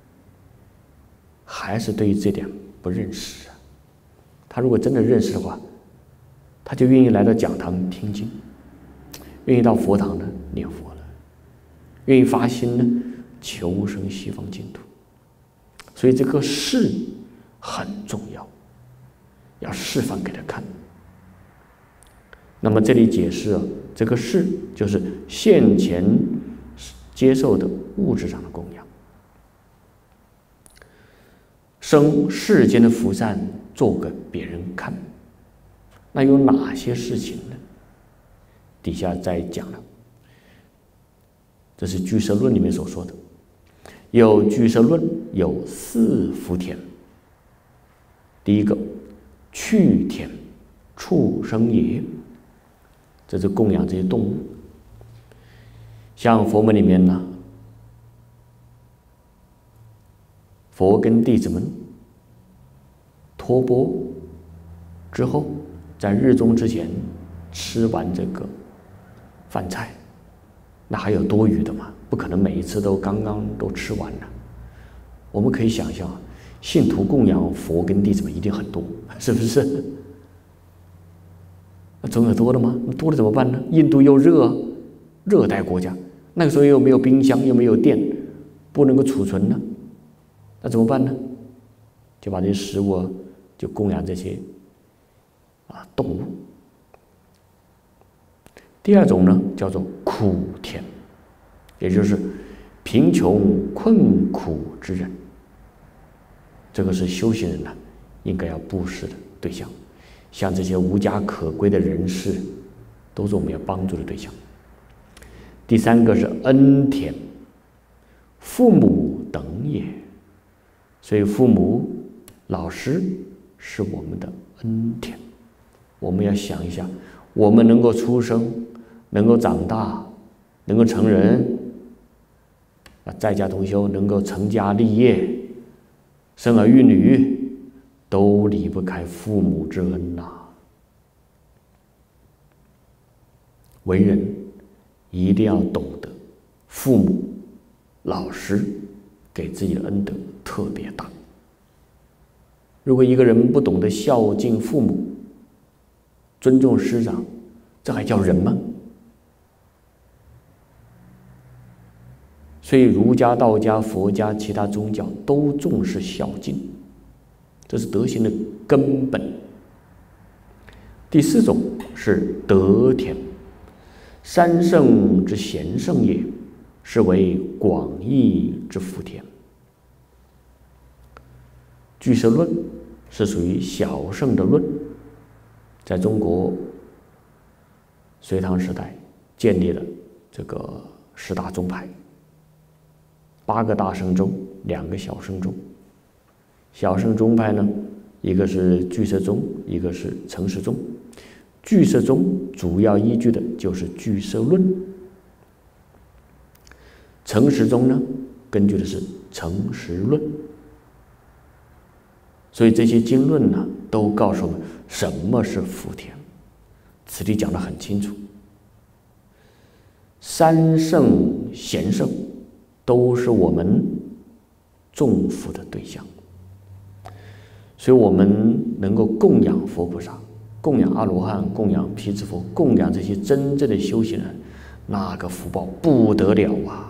还是对于这点不认识啊。他如果真的认识的话，他就愿意来到讲堂听经，愿意到佛堂呢念佛了，愿意发心呢求生西方净土。所以这个示很重要，要示范给他看。那么这里解释啊，这个示就是现前接受的物质上的供养，生世间的福善做给别人看。那有哪些事情呢？底下再讲了，这是俱舍论里面所说的。有俱舍论有四福田。第一个，趣田，畜生也，这是供养这些动物。像佛门里面呢，佛跟弟子们托钵之后，在日中之前吃完这个饭菜，那还有多余的吗？不可能每一次都刚刚都吃完了。我们可以想象，信徒供养佛跟弟子们一定很多，是不是？那总有多的吗？那多了怎么办呢？印度又热，热带国家，那个时候又没有冰箱，又没有电，不能够储存呢，那怎么办呢？ 就把这些食物就供养这些啊动物。第二种呢，叫做苦田，也就是贫穷困苦之人，这个是修行人呢应该要布施的对象。像这些无家可归的人士，都是我们要帮助的对象。第三个是恩田，父母等也，所以父母、老师是我们的恩田。我们要想一下，我们能够出生，能够长大，能够成人，啊，在家同修，能够成家立业，生儿育女，都离不开父母之恩呐、啊。为人一定要懂得，父母、老师给自己的恩德特别大。如果一个人不懂得孝敬父母、尊重师长，这还叫人吗？所以儒家、道家、佛家、其他宗教都重视孝敬，这是德行的根本。第四种是德田，三圣之贤圣也，是为广义之福田。俱舍论是属于小圣的论，在中国隋唐时代建立了这个十大宗派，八个大圣宗，两个小圣宗。小圣宗派呢，一个是俱舍宗，一个是成实宗。俱舍宗主要依据的就是俱舍论，成实宗呢根据的是成实论。所以这些经论呢，都告诉我们什么是福田。此地讲得很清楚，三圣贤圣都是我们种福的对象。所以我们能够供养佛菩萨，供养阿罗汉，供养辟支佛，供养这些真正的修行人，那个福报不得了啊！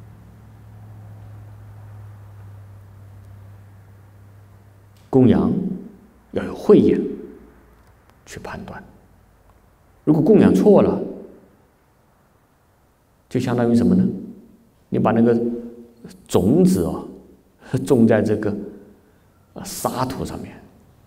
供养要有慧眼去判断，如果供养错了，就相当于什么呢？你把那个种子啊、哦、种在这个沙土上面、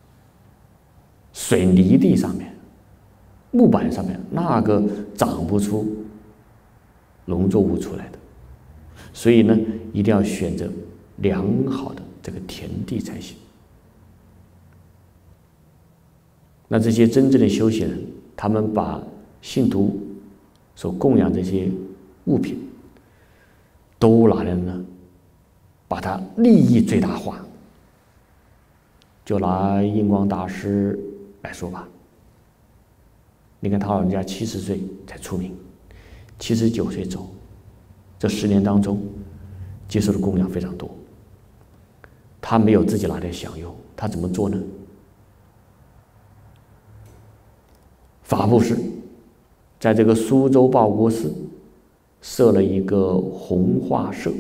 水泥地上面、木板上面，那个长不出农作物出来的。所以呢，一定要选择良好的这个田地才行。那这些真正的修行人，他们把信徒所供养这些物品，都拿来呢，把它利益最大化。就拿印光大师来说吧，你看他老人家七十岁才出名，七十九岁走，这十年当中接受的供养非常多。他没有自己拿来享用，他怎么做呢？法布施，在这个苏州报国寺设了一个弘化社，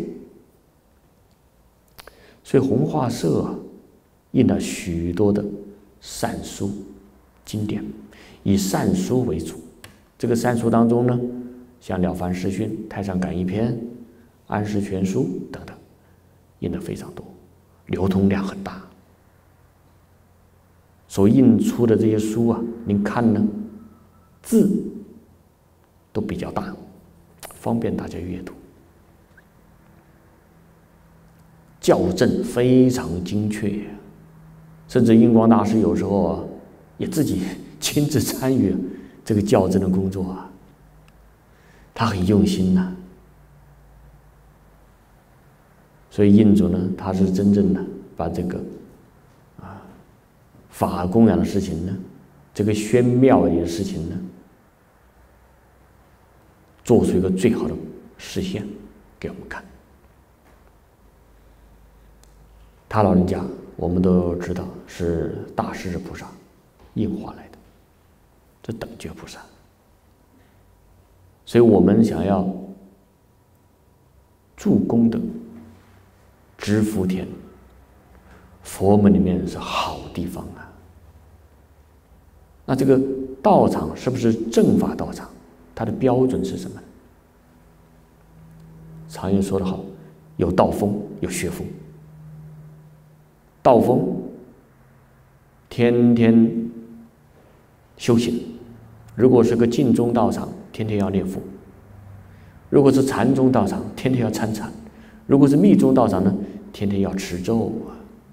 所以弘化社啊，印了许多的善书经典，以善书为主。这个善书当中呢，像《了凡四训》《太上感应篇》《安世全书》等等，印的非常多，流通量很大。所印出的这些书啊，您看呢，字都比较大，方便大家阅读，校正非常精确，甚至印光大师有时候啊，也自己亲自参与这个校正的工作啊，他很用心呐、啊。所以印主呢，他是真正的把这个啊法供养的事情呢，这个宣庙里的事情呢，做出一个最好的实现给我们看。他老人家我们都知道是大势至菩萨应化来的，这等觉菩萨。所以我们想要助功德、植福田、 佛门里面是好地方啊。那这个道场是不是正法道场？它的标准是什么？常言说得好，有道风，有学风。道风，天天修行。如果是个净宗道场，天天要念佛；如果是禅宗道场，天天要参禅；如果是密宗道场呢，天天要持咒啊。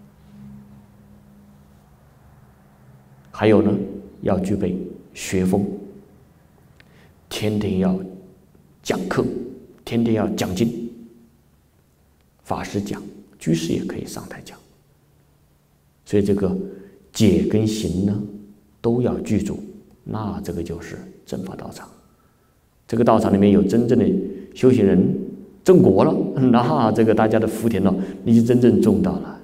还有呢，要具备学风，天天要讲课，天天要讲经。法师讲，居士也可以上台讲。所以这个解跟行呢，都要具足。那这个就是正法道场。这个道场里面有真正的修行人正果了，那这个大家的福田了，你就真正种到了。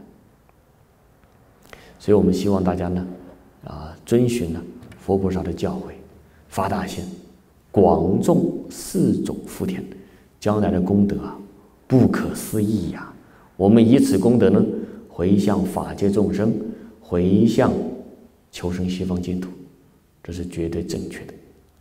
所以我们希望大家呢，啊，遵循呢佛菩萨的教诲，发大心，广种四种福田，将来的功德啊，不可思议呀、啊！我们以此功德呢，回向法界众生，回向求生西方净土。这是绝对正确的。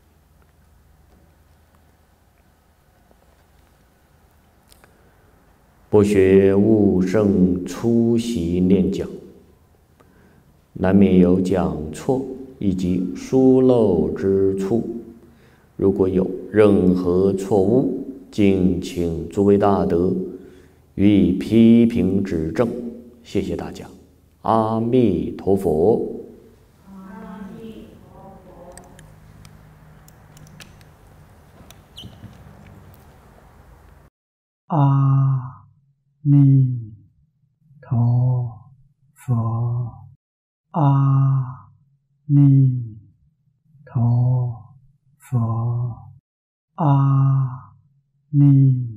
不学无生，出席念讲，难免有讲错以及疏漏之处。如果有任何错误，敬请诸位大德予以批评指正。谢谢大家，阿弥陀佛。 阿弥陀佛，阿弥陀佛，阿弥